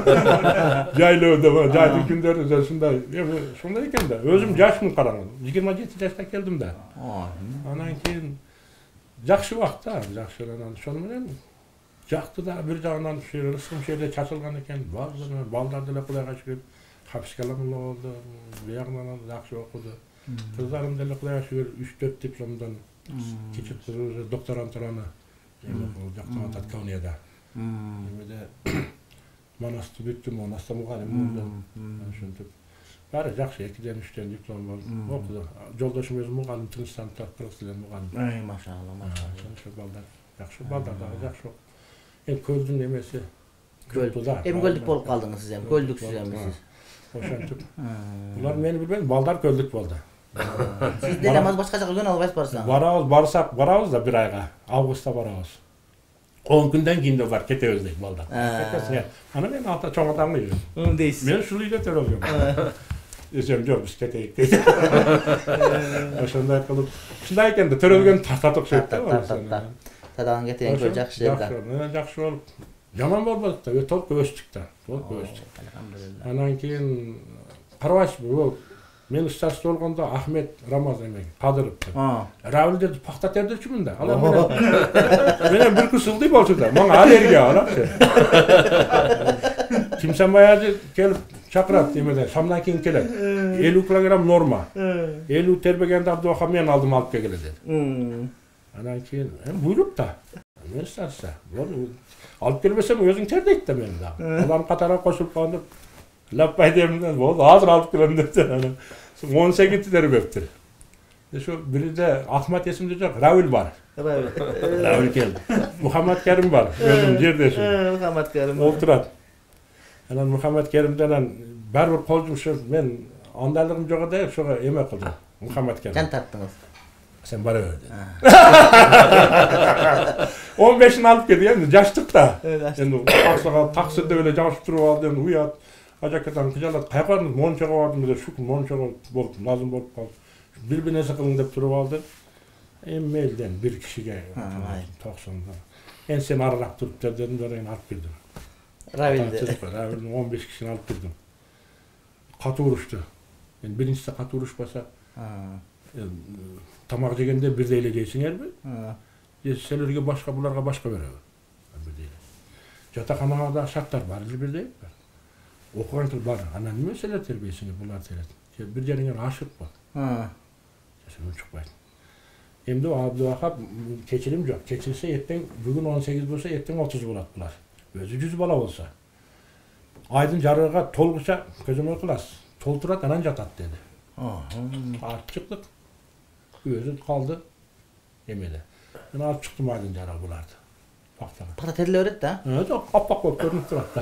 Жайлоодо, жайдын күндөрүндө ушундай. Эми ушундай экен да. Өзүм жашмын караңыз. жыйырма жети жашта келдим да. Анан кийин жакшы убакыт да, жакшы анан ошону менен жакты да бир жагынан ушу рызкым жерде чачылган экен. Балдар, балдар деле Кудайга шүгүр хапискаламын болду. Биягынан жакшы окуду. Кыздарым деле Кудайга шүгүр үч төрт дипломдон кечип уже докторантураны эми бул жактан атат Каунияда. Эмеде Манасты бүттүм, Манаста мугалим болдум. Ошентип баары жакшы экиден үчтөн диплом болду. Окуду. Жолдошум өзү мугалим, Тынчтан кыргыз тилинен мугалим. Ай, машалла, машалла. Ошо балдар жакшы, балдар да жакшы. Эми көлдүн эмеси Көл. Эми көлдүк болуп калдыңыз сиз эми, көлдүксүз эми сиз. Ошентип. Булар мени билбейм, балдар көлдүк болду. Сиз деле маз башка жака жөн албайсыз барсаңыз. Барабыз, барсак, барабыз да бир айга. Августта барабыз. он күндөн кийин да бар кетебиз дейт балдар. Анан мен алта чоң адаммын дейм. Ым дейсиз. Мен ушул үйдө төрөлгөм. Десем жок, биз кетейик дейт. Ошондой кылып, ушундай экен да төрөлгөн тартат окшойт да. Тадаган кетейин көл жакшы да. Жакшы, жакшы болуп. Жаман болбодук да, толук өстүк да. Толук өстүк. Алхамдулилла. Анан кийин карабайсызбы, мен устасы болгондо Ахмет Рамазан эми Кадыров. Равилдерди пакта тердирчүмүн да. Ал менен менен бир күн ылдый болчу да. Мага аллергия алапчы. Кимсанбай келип чакырат эмеде, шамдан кийин келет. элүү килограмм норма. элүү тербегенде Абдубака мен алдым алып келгиле деди. Анан кийин буйруп да. Мен сарса. Алып келбесем өзүң тердейт да мен да. Алар катарга кошулуп калып лаппай демден болду. Азыр алып келем депти. Анан он сегиз тербептир. Ошо бирде Ахмат эсимде жок, Равил бар. Равил. Равил келди. Мухаммад Керим бар. Өзүм жердешим. Мухаммад Керим. Олтурат. Анан Мухаммад Керимден бир бир кол жумушу мен андайлыгым жок эле, ошого эме кылдым. Мухаммад Керим. Жан тарттыңыз. Sen bana ver dedi. on beşini alıp geldi yani yaştık da. Yani aksağa taksirde böyle çalışıp durup aldı yani uyat. Acakadan kıcalat kayaklarını monçağa vardım bir de şu monçağa bolup lazım bolup kaldı. Birbirine sıkılın deyip durup aldı. Emmelden bir kişiye toksanda. En sen ararak durup dedim de oraya alıp girdim. Ravil'de. Ravil'in on beş kişini alıp girdim. Katı vuruştu. Yani birincisi katı vuruşmasa tamақ жегенде бирдей эле жейсиңерби? Же силерге башка, буларга башка береби? Бирдей. Жатаканага да шарттар бар, бирдей. Окуган тил бар. Анан эмне силер тербейсиңер, булар терет. Бир жериңер ашык бар. Ха. Сен чыкпайсың. Endi Abduvahap keçirim yok. Keçilse erteң bugün on sekiz bolsa erteң otuz bolat bular. Özü yüz bala bolsa. Aydın jarıga tolguça көзөмөл kılas. Tolturat anan jatat dedi. Alып çıktık. Özü kaldı. Emede. Ben alıp çıktım aydın jarıga bulardı. Baktım. Pata terle öğret da. Evet, appak bolup görünüp turat da.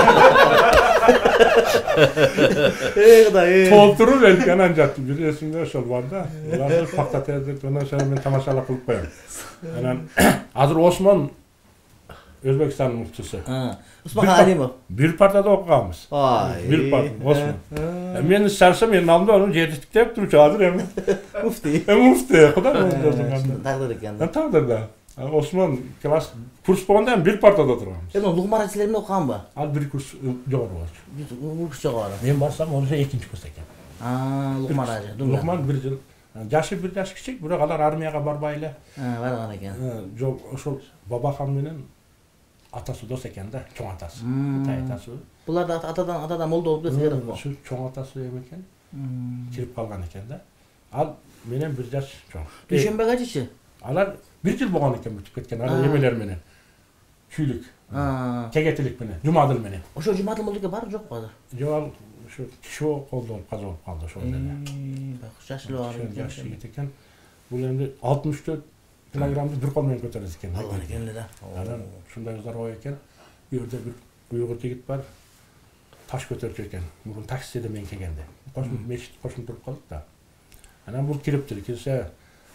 Ey Xuday. Tolturur eldik anan jattı. Bir resimde şol var da. Ular pakta terdik. Ondan sonra ben tamaşalap kılıp koyam. Anan hazır Osman Özbekistan muftusu. Osman Halimov. Bir partada okugamız. Ay. Bir partada Osman. Men isterse men namda onu jediklik dep turçu hazır hem. Mufti. Hem mufti. Kuda mı? Taqdir ekan. Ben taqdir da. Osman klas kurs bolganda bir partada turgamız. Endi Luqman achilerini o'qiganmi? Al bir kurs jogor bolчу. Kurs jogori. Men barsam onu ikinci kurs ekan. Ha, Luqman achi. Luqman bir yıl jaşı bir jaş kichik, biroq alar armiyaga barba эле. Ha, bargan ekan. Жок, ошол Бабахан менен атасы дос экен да, чоң атасы. Ата атасы. Булар да атадан атадан молдо болуп кетсе керек го. Шу чоң атасы экен. Кирип калган экен да. Ал менен bir жаш чоң. Дүйшөнбе качычы? Алар bir жыл болгон экен бүтүп кеткен, алар эмелер менен. Күйлүк. Кегетилик менен, Жумадыл менен. Ошо Жумадыл молдоке бар жокпу азыр? Жок, ошо кишо колдонуп каза болуп калды ошол эле. Бак жашлуу бар. Жаш жигит экен. Бул эми алтымыш төрт килограммды бир кол менен көтөрөт экен. Алган экен да. Анан ушундай кыздар ой экен. Бу жерде бир уйгур жигит бар. Таш көтөрчү экен. Бүгүн таксиде мен келгенде. Кошун мешит кошун туруп калдык да. Анан бул кириптир. Кирсе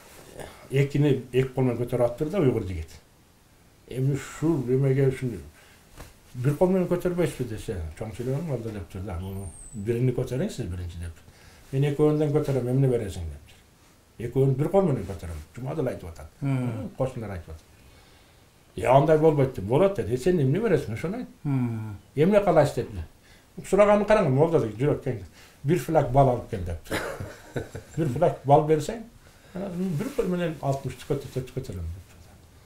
экини эки кол менен көтөрүп аттыр да уйгур жигит. Эми ушул эмеге ушун бир кол менен көтөрбөйсүзбү десе, чоң сүйлөгөн алда дептир да. Бирини көтөрүң сиз биринчи деп. Мен экөөндөн көтөрөм, эмне бересиң дептир. Экөөнү бир кол менен көтөрөм. Жумадыл айтып атат. Кошундар айтып атат. Я андай болбойт деп. Болот dedi. Сен эмне бересиң? Ошону айт. Эмне калайсыз депти. Сураганы караңыз, молда деп жүрөк кең. Бир флаг бал алып кел депти. Бир флаг бал берсең, анан бир кол менен алтымышты көтөрүп көтөрөм депти.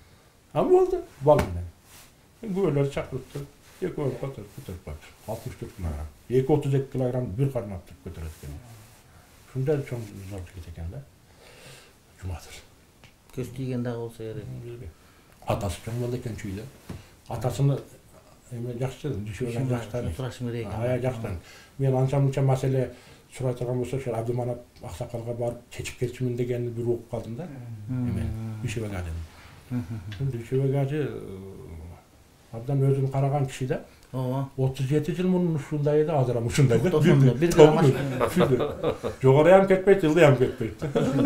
А болду, бал менен. Күбөлөр чакырыптыр. Экөө көтөрүп көтөрүп коюп. алтымыш төрт килограмм. эки отуз эки килограмм бир кармап көтөрөт экен. Шундай чоң зор жигит экен да. Жумадыр. Көз тийген дагы болсо керек. Атасы чоң болду экен чүйдө. Атасыны эме жакшы, düşүргөн жактан. Сурашым керек. Ая жактан. Мен анча-мунча маселе сурай турган болсо, ошо Абдыманап Аксакалга барып чечип келчүмүн дегенди бир угуп калдым да. Эме Düşүргөн ажы. Düşүргөн ажы абдан өзүн караган киши да. Ооба. отуз жети жыл мунун ушундай да, азыр ушундай да. бир граммаш. Жогору ham кетпейт, ылды ham кетпейт.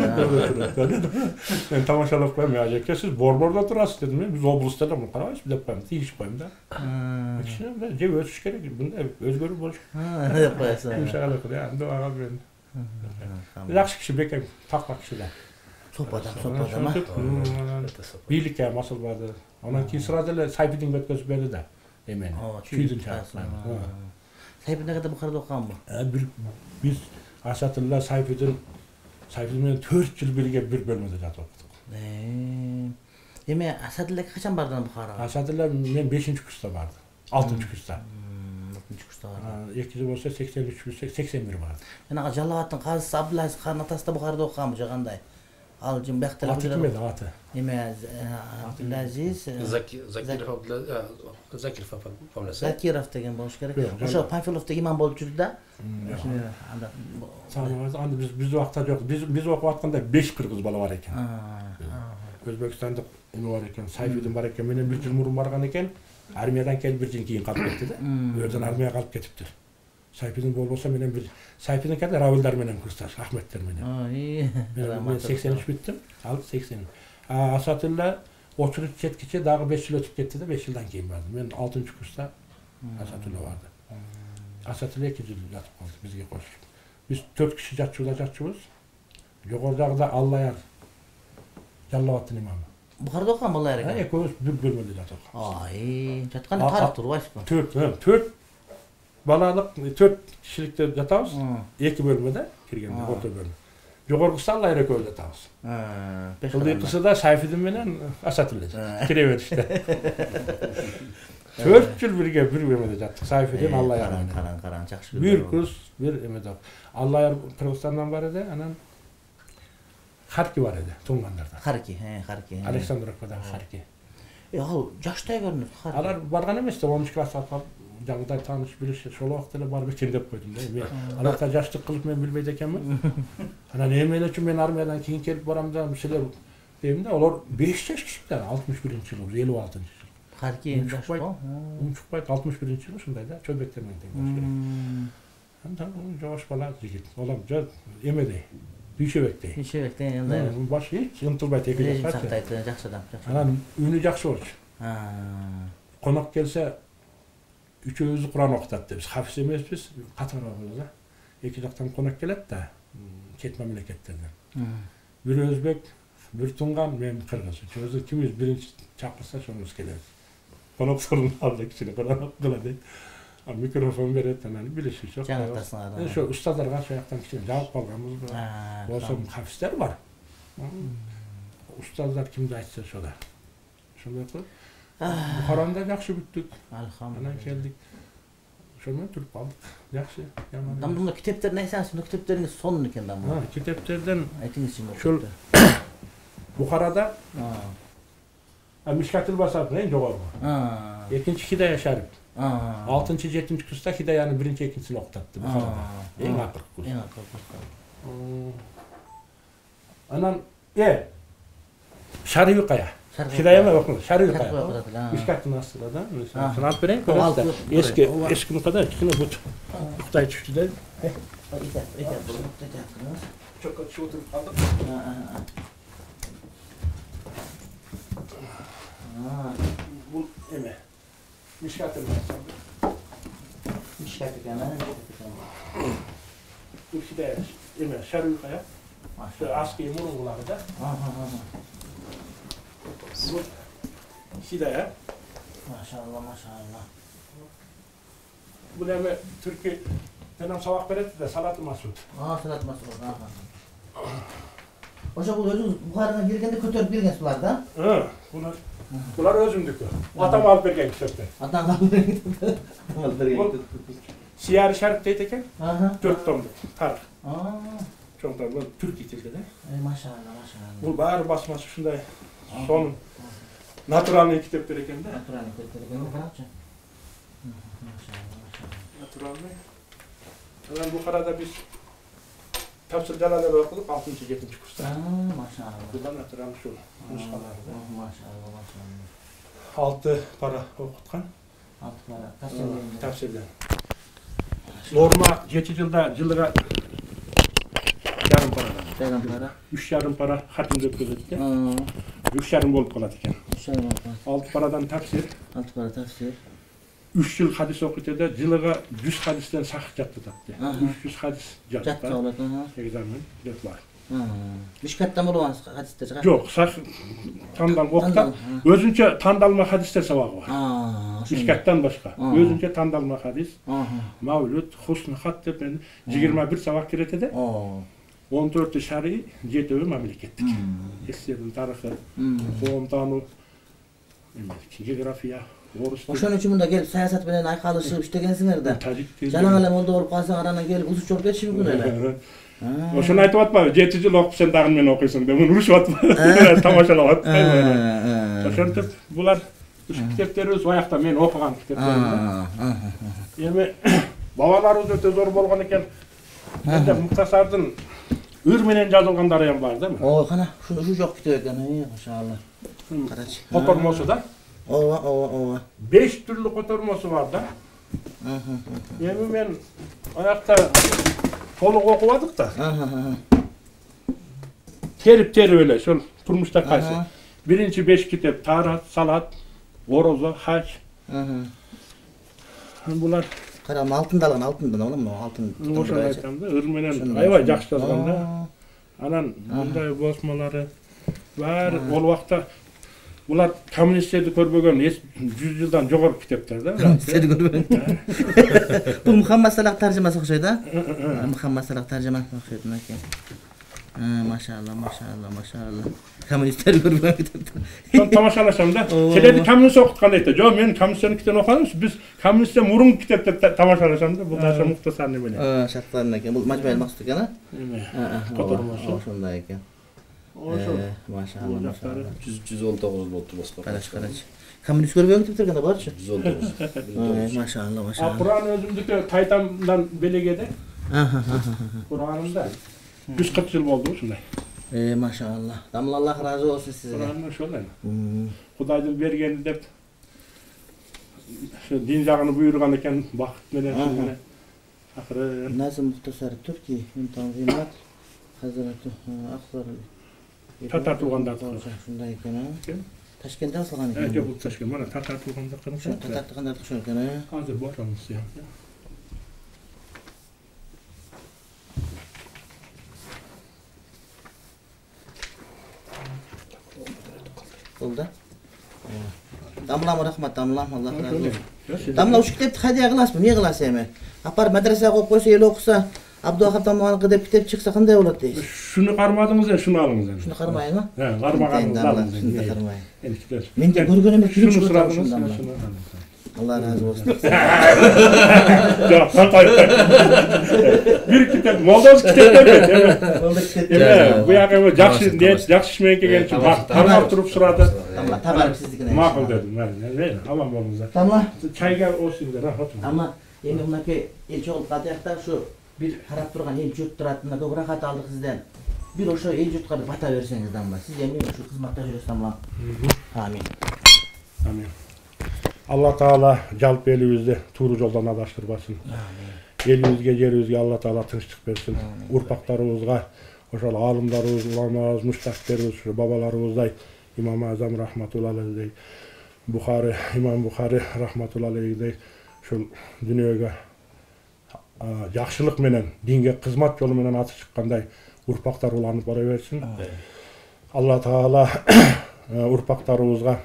Мен тамашалап коем, ажеке сиз Борбордо турасыз дедим. Мен биз облустта да муну карабайсызбы деп коем, тийишип коем да. Кичине же өсүш керек, мындай өзгөрүү болуш. Деп коесуң. Ушуга эле, анда ага мен. Жакшы киши бекем, такма киши да. Топ адам, топ адам. Бийликке масыл барды. Анан кийин сразу эле Сайфидин өткөзүп берди да. Эмени. Чүйдүн чаасына. Сайфидин кайда Бухарада окуганбы? Бир биз Асатылла Сайфидин Сайфидин менен төрт жыл бирге бир бөлмөдө жатып окудук. Эме Асатылла качан бардың Бухарага? Асатылла мен бешинчи курста бардым. алтынчы курста. алтынчы курста бардым. эки жыл болсо сексен үч, сексен бир бардым. Мен ага Жалалабадтын казысы Абдулазиз кан атасы да Бухарада окуганбы же кандай? Ал жин бактар аты ким эди аты? Эме Абдулазиз Закиров Закиров помнишь? Закиров деген болуш керек. Ошо Панфиловдо имам болуп жүрдү да. Ошону анда Санабыз анда биз биз убакта жок. Биз биз окуп атканда беш кыргыз бала бар экен. Өзбекстандык эме бар экен, Сайфидин бар экен. Менен бир жыл мурун барган экен. Армиядан келип бир жыл кийин калып кетти да. Өрдөн армияга калып кетиптир. Сайфидин болбосо менен бир Сайфидин каде Равилдар менен курсташ, Ахметтер менен. Ой. Мен сексен үч бүттүм, ал сексен. А Асатылла отуз үч жеткиче дагы беш жыл өтүп кетти да, беш жылдан кийин бардым. Мен алтынчы курста Асатылла барды. Асатылла эки жыл жатып калды бизге кошуп. Биз төрт киши жатчубуз, жатчубуз. Жогорудагыда Аллаяр Жалалабадтын имамы. Бухарада окуган балдар экен. Экөөбүз бир бөлмөдө жатып. Ай, жатканда карап турбайсызбы? төрт, төрт балалык, төрт кишиликте жатабыз. эки бөлмөдө киргенде, орто бөлмө. Жогоркусу Аллаяр экөөбүз жатабыз. Бул экиси да Сайфидин менен Асатылла кире беришти. төрт жыл бирге бир бөлмөдө жаттык. Сайфидин Аллаяр менен. Караң, караң, жакшы. Бир кыз, бир эмеде. Аллаяр Кыргызстандан бар эди, анан Харки бар еді, туңғандарда. Харки, he, Харки. Александровкадағы Харки. E, ал жаштай көрүнөт Харки. Алар барган эмес да, онунчу класс алып жаңыдай тааныш билиши, ошол убакта эле барып экен деп койдум да. Мен аларда жаштык кылып мен билбейт экенмин. Анан эме эле үчүн мен армиядан кийин келип барам да, силер дейм да, олар беш жаш кичиктер, алтымыш биринчи жыл, элүү алтынчы жыл. Харки жаш го. Унчукпайт алтымыш биринчи жыл ушундай да, чөбөктөр менен тең. Андан жош бала жигит. Олар эмедей, бишебектей. Бишебектей андай. Башы эч ынтылбайт эки жашка. Сактайт, жакшы адам, жакшы. Анан үнү жакшы болчу. Конок келсе үчөөбүз Куран окутат деп, хафиз эмеспиз, катарабыз да. Эки жактан конок келет да, чет мамлекеттерден. Бир өзбек, бир туңган, мен кыргыз. Үчөөбүз кимиз биринчи чакырса ошоңуз келебиз. Коноктордун алдыда кичине Куран окугула дейт. Микрофон берет, анан билиши жок. Жаңыртасыңар. Ошо устаздарга ошо жактан кичине жабып калганбыз. Болсо хафиздер бар. Устаздар кимди айтса ошода. Ошондой кылып Бухаранда жакшы бүттүк. Алхамдулилlah. Анан келдик. Ошол менен туруп калдык. Жакшы. Дамбулда китептерин айтсаңыз, ушул китептериңиз сонун экен дамбул. Китептерден айтыңызчы. ушул Бухарада Мишкатул Басабын эң жогору. Экинчи Хидая Шариф. алтынчы жетинчи курста Хидаяны биринчи экинчисин окутатты Бухарада. Эң акыркы курс. Эң акыркы курс. Анан э Шариф кая? Хидаяны окуду. Шариф кая? Мишкаттын астында да. Мен алып берейин, көрөсүз. Эски эскини кадай, кичине бут. Кутай түштү да. Этеп, этеп, этеп. Чокко түшүп отуруп калдык. Бул эме. Мишкаттын астында. Мишкат экен, а? Бул Хидая эме, Шариф кая? Аски муруңулары да. Бул Хидая. Машалла, машалла. Бул эме түрки менен сабак берет да, Салат Масуд. А, Салат Масуд. Ошо бул өзүңүз Бухарага келгенде көтөрүп келгенсиз булар да? Ы, булар булар өзүмдүкү. Атам алып берген китептер. Атам алып берген китептер. Алып берген китептер. Сияр Шариф дейт экен. төрт томдук тарых. А. Чоңдор бул түрки тилде да. Эй, машалла, машалла. Бул баары басмасы ушундай. Сонун натуральный китептер экен да. Натуральный китептер экен, карачы. Машалла, машалла. Натуральный. Анан Бухарада биз Тafsir Jalalabi окудук алтынчы жетинчи курста. Машалла. Бул натураль ушул нускалары да. Машалла, машалла. алты пара окуткан. алты пара. Tafsirden. Tafsirden. Норма жети жылда жылыга жарым парадан. Жарым пара. үч жарым пара хатимде өткөзөт экен. үч жарым болуп калат экен. үч жарым болуп калат. алты парадан tafsir. алты пара tafsir. үч жыл хадис окуйт да, жылыга жүз хадистен сахih жаттатат. үч жүз хадис жаттат. Жаттап алат. Экзамен жатталат. Мишкаттан болгон хадистер. Жок, сах тандал окутат. Өзүнчө тандалма хадистер сабагы бар. Мишкаттан башка. Өзүнчө тандалма хадис. Мавлуд, Хусн хат деп жыйырма бир сабак кирет эди. он төртү шари, жетеуи мамлекеттик. Эсердин тарыхы, коом таануу, география, орус тили. Ошон үчүн мында келип саясат менен айкалышып иштегенсиңер да. Жалаң эле молдо болуп калсаң анан келип узуч болуп кетиши мүмкүн эле. Ошону айтып атпайбы? жети жыл окуп сен дагы мен окуйсуң деп урушуп атпайбы? Тамашалап атпайбы? Ошентип булар ушул китептерибиз баягыда мен окуган китептерим. Эми бабаларыбыз өтө зор болгон экен. Менде Муктасардын ыр менен жазылгандары ham бар да. Ой, кана, ушу жок китеп экен, машалла. Карачы. Котормосу да. Ооба, ооба, ооба. беш түрлүү котормосу бар да. Эми мен аякта толук окубадык да. Терип-терип эле ошол турмушта кайсы. Биринчи беш китеп Тарат, Салат, Орозо, Хаж. Булар карам алтындалган, алтындан олам, алтын. Ошону айтам да, ыр менен аябай жакшы жазган да. Анан мындай босмалары бар. Ол убакта булар коммунисттерди көрбөгөн жүз жылдан жогору китептер да. Коммунисттерди көрбөгөн. Бул Мухаммад Салах таржымасы окшойт да? Мухаммад Салах таржымасы окшойт экен. Машалла, машалла, машалла. Коммунисттерди көрбөгөн китептер. Мен тамашалашам да. Силерди коммунист окуткан дейт. Жок, мен коммунисттердикин окудум. Биз коммунисттен мурун китепти тамашалашам да. Бул наша Муктасарны менен. Шарттарын экен. Бул Мажмуал Максут экен, а? Котормосу. Ошондой экен. Ошо. Машалла, машалла. жүз он тогуз болуп турбаспы? Караш, караш. Коммунист көрбөй кетип турганда барчы? жүз он тогуз. Машалла, А машалла. Кур'ан өзүмдүкү тайтамдан белегеде. Аха, аха. Кур'анымда жүз кырк жыл болду ушундай. Э, машалла. Дамла Аллах разы болсун сизге. Кур'ан ошол эми. Кудайдын бергени деп ошо дин жагын буйруган экен бакыт менен менен. Акыры Назым Мухтасар Турки, Мунтазимат, Хазрату Ахвар. Татар туугандар. Шундай экен, а? Ташкенттен салган экен. Э, жок, бул Ташкент. Мана татар туугандар кыргыз. Татар туугандар ошол экен, а? Азыр борамыз я. Oldu. Damlam rahmat, damlam Allah razı olsun. Damla uç kitapты hadiye kılasın, niye kılasın hemen? Apar medreseye koyup koysa, el okusa, Abdülhak Damlam'ın kıdep kitap çıksa kınday olur deyiz. Şunu karmadınız ya, şunu alınız yani. Şunu karmayın mı? He, karmaganınızı alınız. Şunu da karmayın. Enişteler. Ben de görgünümü Şunu şunu sıradınız, şunu şunu damla. alınız. Allah razı olsun. Yok, sakay. Bir kitap, Moldovuz kitap demek. Evet, bu yakın jakşı, niyet, jakşı işmeyen kelgen için tarmap durup sıradı. Damla, tabarım sizlikine. Makul dedim, ben. Aman bolunuzlar. Damla. Çayga olsun der, oturun. Ama endi mınaki elçi olup katıyakta şu bir harap durgan el jut turatında çok rahat aldık sizden. Bir oşo el jutqa bir bata verseniz damla. Siz emin şu kızmakta жүрөсүz damla. Amin. Amin. Allah Taala jalp elibizdi tuuru joldan adaştırбасын. Elimizge, yerimizge Allah Taala tınçlık bersin. Urpaklarımızga, oşol alımlarımız, ulamamız, müştaklerimiz, babalarımızday İmam Azam rahmetullahi aleyhi, Bukhari, İmam Bukhari rahmetullahi aleyhi şol dünyaga yaxşılık menen, dinge kızmat yolu menen atı çıkkanday urpaklar ulanıp bara bersin. Allah Taala urpaklarımızga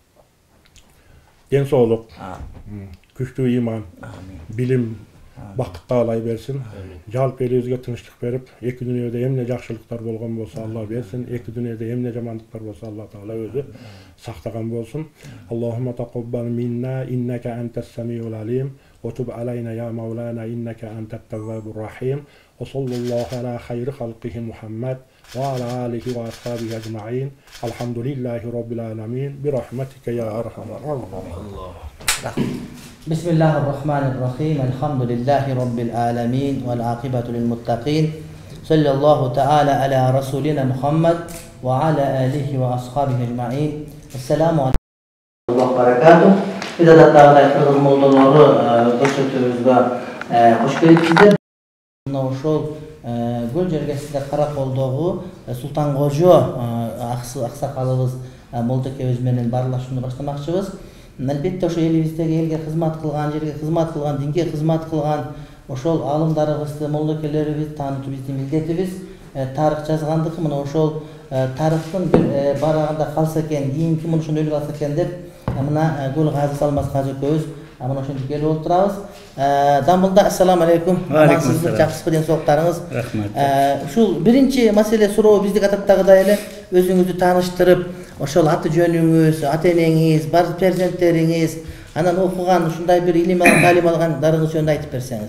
den soğuluk, güçlü iman, bilim, bakıtta alay versin. Jalp elibizge tınçlık berip, iki dünyada hem ne jakşılıklar bolgan bolsa Allah bersin, iki dünyada hem ne jamanlıklar bolsa Allah Taala özü saktagan bolsun. Allahumma taqabbal minna innaka antas samiul alim ve tub alayna ya Maulana innaka antat tawwabur rahim. Ve sallallahu ala hayri halqihi Muhammed ve ala alihi ve ashabihi ecmaîn. Elhamdülillahi rabbil alamin. Bi rahmetike ya erhamer rahimin. Bismillahirrahmanirrahim. Elhamdülillahi rabbil alamin vel akibatu lil muttaqin. Sallallahu taala ala rasulina Muhammed ve ala alihi ve ashabihi ecmaîn. Esselamu aleyküm. Allah barakatuh. Biz de dağılay kırgız moldaları görüştüğümüzde hoş geldiniz. Mına ошол көл жергесинде Караколдогу Султан Кожо аксакалыбыз молдокебиз менен баарлашууну баштамакчыбыз. Албетте ошо элибиздеги элге кызмат кылган, жерге кызмат кылган, динге кызмат кылган ошол алымдарыбызды, молдокелерибизди таанытуу биздин милдетибиз. Тарых жазгандык мына ошол тарыхтын бир барагында калса экен, кийинки муну ошондой калса экен деп мына көл газы салмас кажы экөөбүз Aman oşun gelip oturabız. Damılda assalamu aleykum. Amansızlık, жақсы ден соқтарыңыз. Рахмат. Şul birinci mesele суроо bizdik atattagıday эле özüңүздү taaныштырып, ошол аты жөнүңүз, ата энеңиз, бар перзенттериңиz, анан окуган ушундай бир илим алган, талим алгандарыңыз жөнүндө айтып берсеңиз.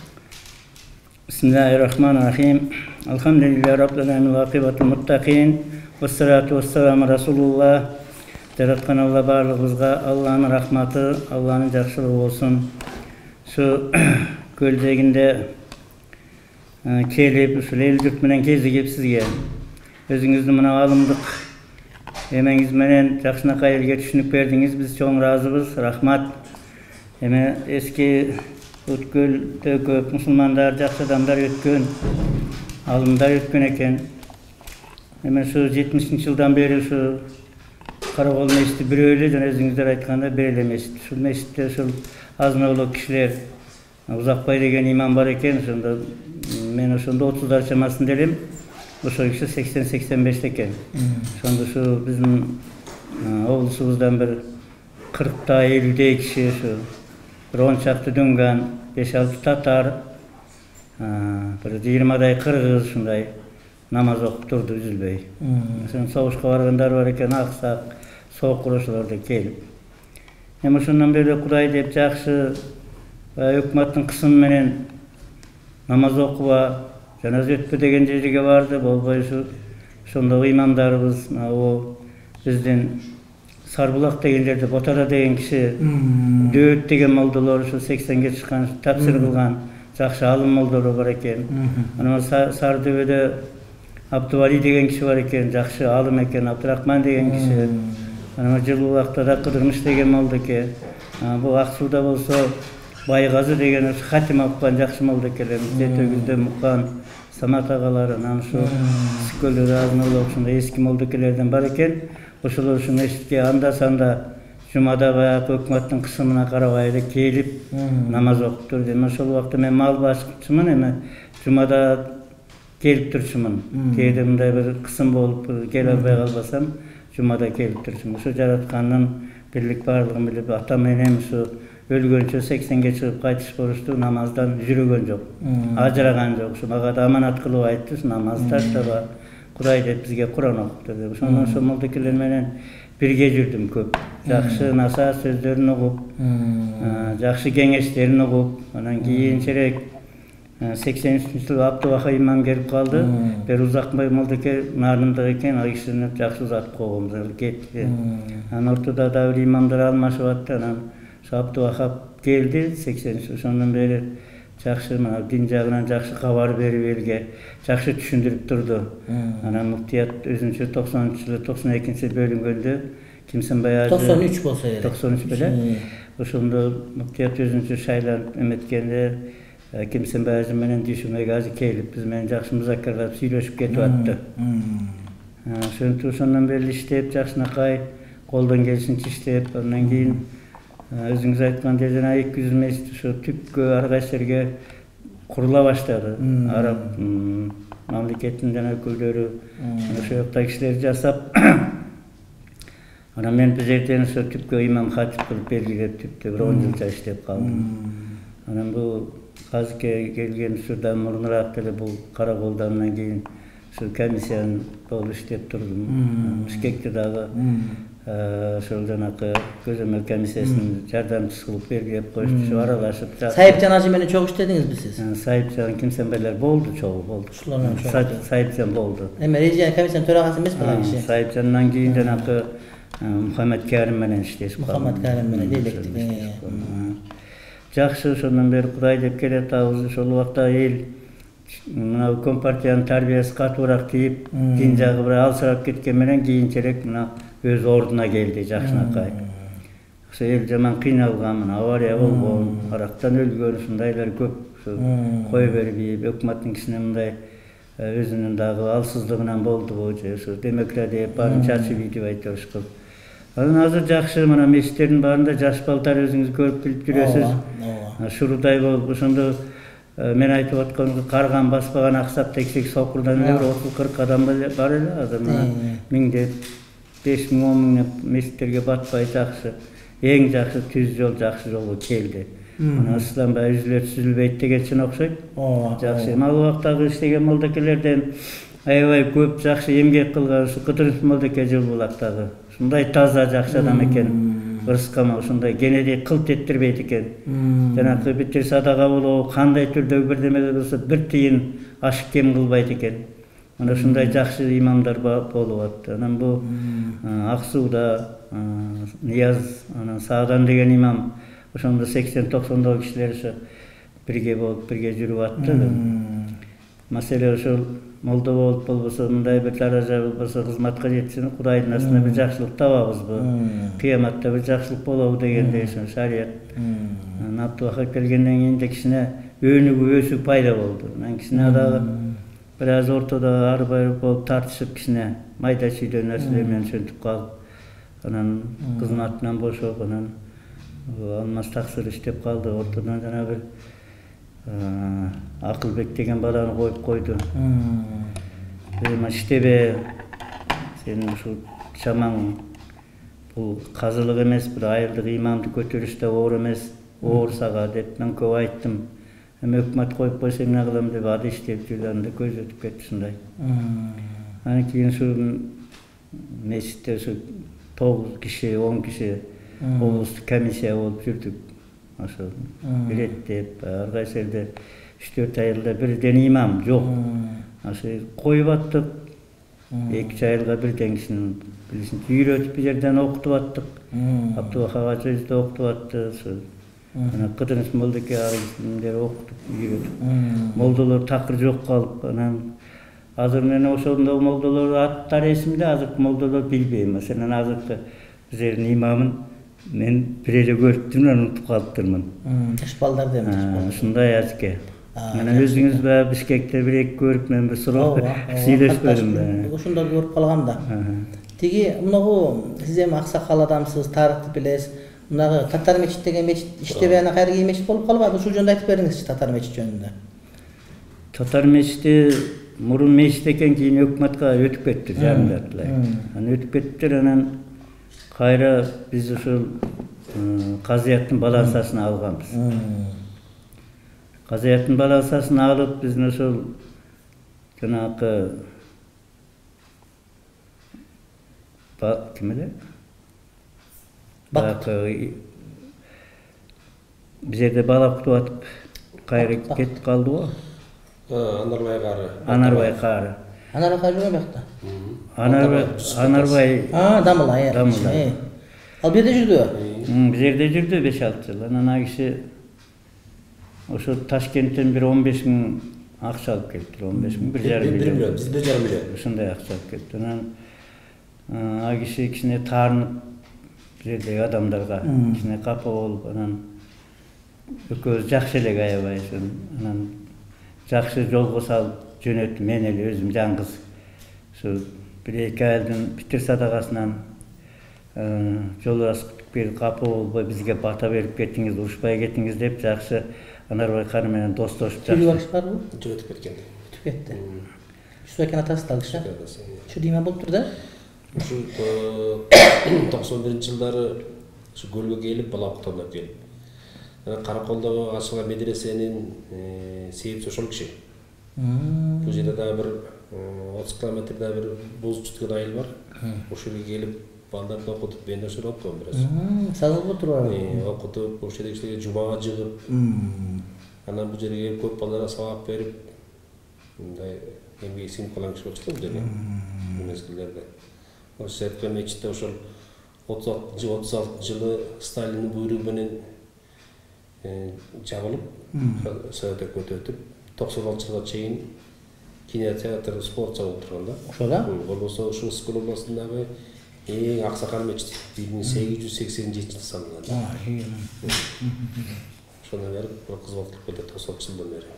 Bismillahirrahmanirrahim. Elhamdülillahi rabbil alamin ve akibatul muttaqin. Vessalatu vesselamu Rasulullah. Yaratkan Allah barlığımızga Allah'ın rahmatı, Allah'ın jakşılığı olsun. Şu göldeginde kelip, şu el jurt menen kezdigip sizge özüңүздү mına alımdık. Emeğiz menen jakşınakay elge түшүнүк berdiňiz. Biz çoğun razыбыз. Rahmat. Eme eski Ötkölde köp musulmanlar, jakşı adamlar ötkön, alımlar ötkön eken. Eme şu yetmişinci yıldan beri şu Karakol meşiti bir öyle, özüңүздөр aytkanda bir ele meşit. Şu meşitte şu aznauluk kişiler, Uzakbay degen imam var eken, şunda men oşonda otuzlar çamasında elim. Oşo kişi seksen seksen beşte eken. Şonda şu bizim oğlusubuzdan bir kırkta elüde kişi şu bir on çaktı düngan, beş altı tatar, bir yirmaday kırgız şunday namaz okup durdu üzülbey. Sen soğuşka vargandar var eken aksak, soğuk kuruşlarda kelip. Hem şundan beri Kuday dep jakşı hükümetin kısım menen namaz okuba, janaz ötpö degen жерге vardı, bolboy şu ошондогу имамдарыбыз о биздин Сарбулак деген жерде Ботара деген киши, Дөөт деген молдолор ушу сексенге чыккан, тапсир кылган жакшы алым молдолор бар экен. Анан Сардөбөдө Абдували деген киши бар экен, жакшы алым экен, Абдурахман деген киши. Анан Жылуулакта да Кыдырмыш деген молдо экен. Бул Ак сууда болсо Байгазы деген Хатим окуган жакшы молдо экен. Жетөгүздө Мукан, Самат агалар, анан ушу Сүкөлдө Азмолдо ушундай эски молдокелерден бар экен. Ошолор ушуну эшикке анда-санда жумада баягы өкмөттүн кысымына карабай эле келип намаз окуп турду. Эми ошол убакта мен мал башчымын, эми жумада келип турчумун. Кээде мындай бир кысым болуп келе албай калбасам, жумада келип турчумун. Ушу жараткандын бирлик баардыгын билип, атам энем ушу өлгөнчө сексенге чыгып кайтыш болушту, намаздан жүргөн жок, ажыраган жок. Ушу мага да аманат кылып айтты, намаз таштаба, Кудай деп бизге Куран окуптур деп. Ошондон ошол молдокелер менен бирге жүрдүм көп. Жакшы насаат сөздөрүн угуп, жакшы кеңештерин угуп, анан кийинчерээк сексен үчүнчү жылы Абдуваха имам келип калды. Бир Узакбай молдоке нарындык экен, ал кишини жакшы узатып койгонбуз, кетти. Анан ортодо да бир имамдар алмашып атты. Анан ошо Абдуваха келди сексенинчи, ошондон бери жакшы мына дин жагынан жакшы кабар берип элге жакшы түшүндүрүп турду. Анан муфтият өзүнчө токсонунчу жылы токсон экинчи бөлүнгөндө Кимсенбай ажы токсон үч болсо керек. токсон үч беле. Ошондо муфтият өзүнчө шайланып эметкенде Кимсенбай ажы менен Дүйшөнбай ажы келип биз менен жакшы музакирлап сүйлөшүп кетип атты. Ошентип ошондон бери иштеп жакшынакай колдон келишинче иштеп, андан кийин өзүңүз айткандай жана эки жүз мешит ушу түпкө ар кайсы жерге курула баштады. Араб мамлекетинин жана өкүлдөрү ошол жакта кишилер жасап, анан мен бул жерден ошо түпкө имам хатип кылып белгилеп түптө бир он жылча иштеп калдым. Анан бул азыркы келген ушурда мурунураак деле бул Караколдо андан кийин ушу комиссиянын болуп иштеп турдум. Бишкекте дагы ошол жанакы көзөмөл комиссиясынын жардамчысы кылып белгилеп коюшту, аралашып. Сайыпжан ажы менен чогуу иштедиңизби сиз? Сайыпжан Кимсенбайлар болду, чогуу болду. Ушулар менен чогуу. Сайыпжан болду. Эми режим комиссиянын төрагасы эмес бул киши? Сайыпжандан кийин жанакы Мухаммед Карим менен иштешип калдым. Мухаммед Карим менен электик. Жакшы, ошондон бери Кудай деп келатабыз. Ошол убакта эл мына компартиянын тарбиясы катуураак тийип, дин жагы бир алсырап кеткен менен кийинчерээк мына өз ордуна келди жакшынакай. Ошо эл жаман кыйналган, мына авария болгон, арактан өлгөн ушундайлар көп. Ошо кое бербей, өкмөттүн кишине мындай өзүнүн дагы алсыздыгынан болдубу же ошо демократия баарын чачып ийди деп айтышкан. Анан азыр жакшы мына мешиттердин баарында жаш балдар өзүңүз көрүп билип жүрөсүз. Шурудай болуп ошондо мен айтып аткан карган баспаган аксап тексек сокурдан эле отуз кырк адам бар эле. Азыр мына миңдеп беш миң он миң мешиттерге батпай жакшы, эң жакшы түз жол жакшы жолго келди. Мына ысламбай үзүлөт сүзүлбөйт дегенчине окшойт. Жакшы. Ал убактагы иштеген молдокелерден аябай көп жакшы эмгек кылган ушу Кыдырмыш молдоке Жылуулактагы. Ушундай таза жакшы адам экен. Ырыскама ушундай кенеди кылт эттирбейт экен. Жанакы битир садага болобу, кандай түрдөгү бирдеме болсо бир тыйын ашык кем кылбайт экен. Мына ушундай жакшы имамдар болуп атты. Анан бул Ак сууда Нияз, анан Саадан деген имам ошондо сексен токсондогу кишилер ошо бирге болуп, бирге жүрүп атты. Маселе ошол молдо болуп болбосо, мындай бир даража болбосо кызматка жетсин, Кудайдын астында бир жакшылык табабызбы? Кыяматта бир жакшылык болобу дегендей ошо шарият. Анан Абдуваха келгенден кийин да кичине өнүгүү өсүү пайда болду. Анан кичине дагы бир аз ортодо ар-бир болуп тартышып кичине майда чүйдө нерселер менен чөнтүп калып, анан кызматынан бошоп, анан алмаз таксыр иштеп калды. Ортодон жана бир Акылбек деген баланы коюп койду. Эми иштебе, сен ушу чамаң бул казылык эмес, бир айылдык имамды көтөрүш да оор эмес, оор сага деп мен көп айттым. Эми өкмөт коюп койсо эмне кылам деп ады иштеп жүрдү, анда көз өтүп кетти ушундай. Анан кийин ушу мешитте ушу тогуз киши, он киши облустук комиссия болуп жүрдүк. Ошо билеттеп, ар кайсы жерде үч төрт айылда бирден имам жок. Ошо коюп аттык. эки үч айылга бирден кишини билишинче үйрөтүп бул жерден окутуп аттык. Абдулла Хагачевич да окутуп атты. Ana Kıdırmış Moldaki ağabeyler okuduk, yürüdük. Moldalar takır yok kalıp, ana hazır mene o şunda moldalar atlar esimde hazır moldalar bilbeyim. Mesela hazır üzerin imamın men birece görüptüm, unutup kalıptırmın. Yaş ballar demiş. Şunda yazık ki. Ana özünüz be Bişkek'te bir ek görüp men bir soru söyleşmedim ben. Şunda görüp kalganda. Tigi mınagu siz hem aksakal adamsız, tarihti bilesiz. Mınağı Tatar Meçit degen meçit iştebeyana kayırgı meçit bolup kalıp, şu jönde aytıp beriңizçi Tatar Meçit jönünde. Tatar Meçiti murun meçit eken keyin hökümatga ötüp kettir, jamiatlar. Ana ötüp kettir, anan kayra biz uşul Qaziyаттын балансасын алганбыз. Qaziyаттын балансасын алып, биздин ошол жанагы ким эле? Bakı bize bala kutu atıp kayırı ketip kaldı o. Anarbay Karı. Anarbay Karı. Anarbay Karı yok da. Anarbay, Anarbay. Ha, Damıla ya. Damıla. Al bir de jürdü. Biz yerde jürdü beş altı yıl. Ana kişi oşu Taşkent'ten bir on beş bin akça alıp geldi. on beş bin, bir yarım milyon. bir milyon, biz bir yarım milyon. Şunday akça alıp geldi. Ana kişi kişine tarınıp bizdeki adamlarga kişine kapı olup, anan ököz jakşı elek ayabайсың. Anan jakşı jolgo salıp jönöttüm men ele özüm жалгыз. Şu bir iki aydan bitir sadagasынан жолдаш кутуп берип kapı olup bizge bata berip kettiңiz, uruşpay kettiңiz dep jakşı Anarbay Karı menен dostошуп jakşı. Jürgüş var mı? Jürütüp ketken. Jürütüp ketdi. Şu eken atası dalgıça. Şu diymen bolup turda? Şu toqson birinci жылдары şu gölge gelip bala okutamlap gelip. Karakoldağı açılgan medresenin seyip ошол kişi. Bu жерде da bir otuz kilometrede bir Bozcuq деген айыл бар. Ошол жерге келип балдарды окутуп, мен ошол окугам biraz. Сазылып отуруп. Окутуп, ошол жерде кишилерге жумага жыгып. Анан бул жерге келип көп балдарга сабак берип, мындай эмгек сиңип калган киши болчу да бул жерде. Бул мезгилдерде. Ошо Сеткан мечитте ошол отуз алтынчы жылы Сталиндин буйругу менен жабылып, Совет өкмөтү өтүп, токсон алтынчы жылга чейин кинотеатр, спорт залы турган да. Ошо да? Болбосо ушул Ысыкөл областындагы эң аксакал мечит бир миң сегиз жүз сексен жетинчи жылы салынган. Ошондон бери кызмат кылып келет токсон алтынчы жылдан бери.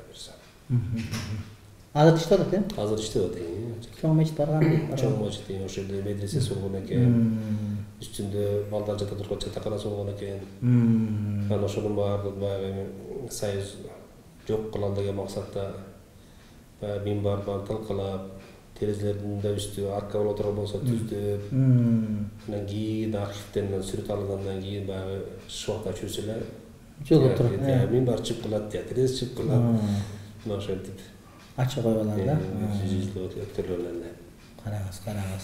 Азыр иштеп атат, э? Азыр иштеп атат. Чоң мечит барган. Чоң мечит, ошол жерде медресе болгон экен. Үстүндө балдар жата турган жатаканасы болгон экен. Анан ошонун баардыгы баягы союз жок кылалы деген максатта баягы минбар бар талкалап, терезелердин да үстү арка боло турган болсо түздүп, анан кийин архивден сүрөт алынгандан кийин баягы шубакта жүрсө эле жолго туруп, минбар чыгып калат, терезе чыгып калат. Мына ошентип ачык койгонlar да. Өктүрлөрүнө. Караңыз, караңыз.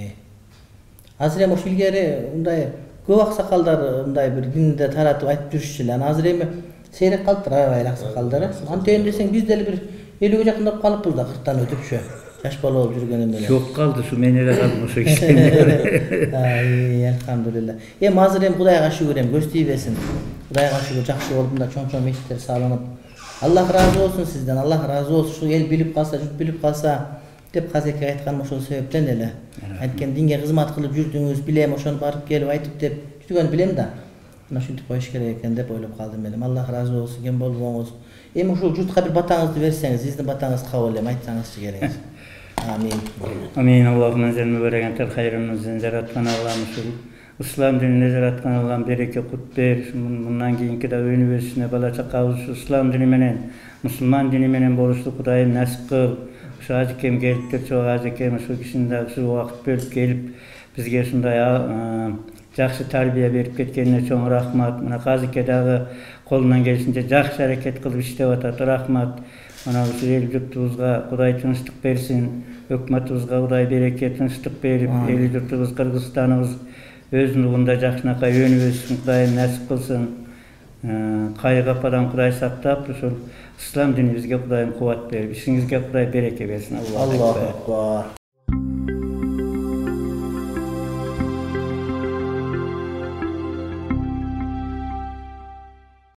Азыр эми ошол илгери мындай көп аксакалдар мындай бир динди таратып айтып жүрүшчү эле. Анан азыр эми сейреп калыптыр аябай аксакалдар. Антейин десең биз деле бир элүүгө жакындап калыппыз да кырктан өтүпчү. Жаш бала болуп жүргөнүм менен. Жок калды, ушу мен эле калдым ошо кишиден. Ай, алхамдулилла. Эми азыр эми Кудайга шүгүр эми көз тийбесин. Кудайга шүгүр жакшы болуп мында чоң-чоң мечиттер салынып. Allah razı olsun sizden. Allah razı olsun. Şu el bilip kalsa, jurt bilip kalsa dep Qaziyatke aytkaным ошол себептен эле. Айткен динге кызмат кылып жүрдүңүз, билем, ошону барып келип айтып деп жүргөнү билем да. Мына ушинтип коюш керек экен деп ойлоп калдым элем. Allah razı olsun, кем болбоңуз. Эми ушул журтка бир батаңызды берсеңиз, сиздин батаңыз кабыл элем, айтсаңызчы кереңиз. Амин. Амин. Аллахум энзелме берегентер хайрын жараткан Аллахым ушул İslam dinine yaratkan Allah'ın bereke kut ber. Bundan keyinki de üniversitesine bala çakavuz İslam dini menen, Müslüman dini menen boluşlu Kudayım nasip kıl. Şu azikem geliptir, çok azikem şu kişinde şu vakit bölüp gelip bizge şunday jakşı tarbiye berip ketkenine çok rahmat. Mına Qazikedağı kolundan gelişince jakşı hareket kılıp iştep atat, rahmat. Mana şu el yurtubuzga Kuday tınçlık bersin. Hökümetibizge Kuday bereke tınçlık berip, el yurtubuz Kırgızstanımız özünlüğünde jakşınakay önübösün, Kudayım nasip kılsın. Kayı kapadan Kuday saktap, İslam dini bizge Kudayım kuvat berip, işingizge Kuday bereke versin. Allahu Ekber.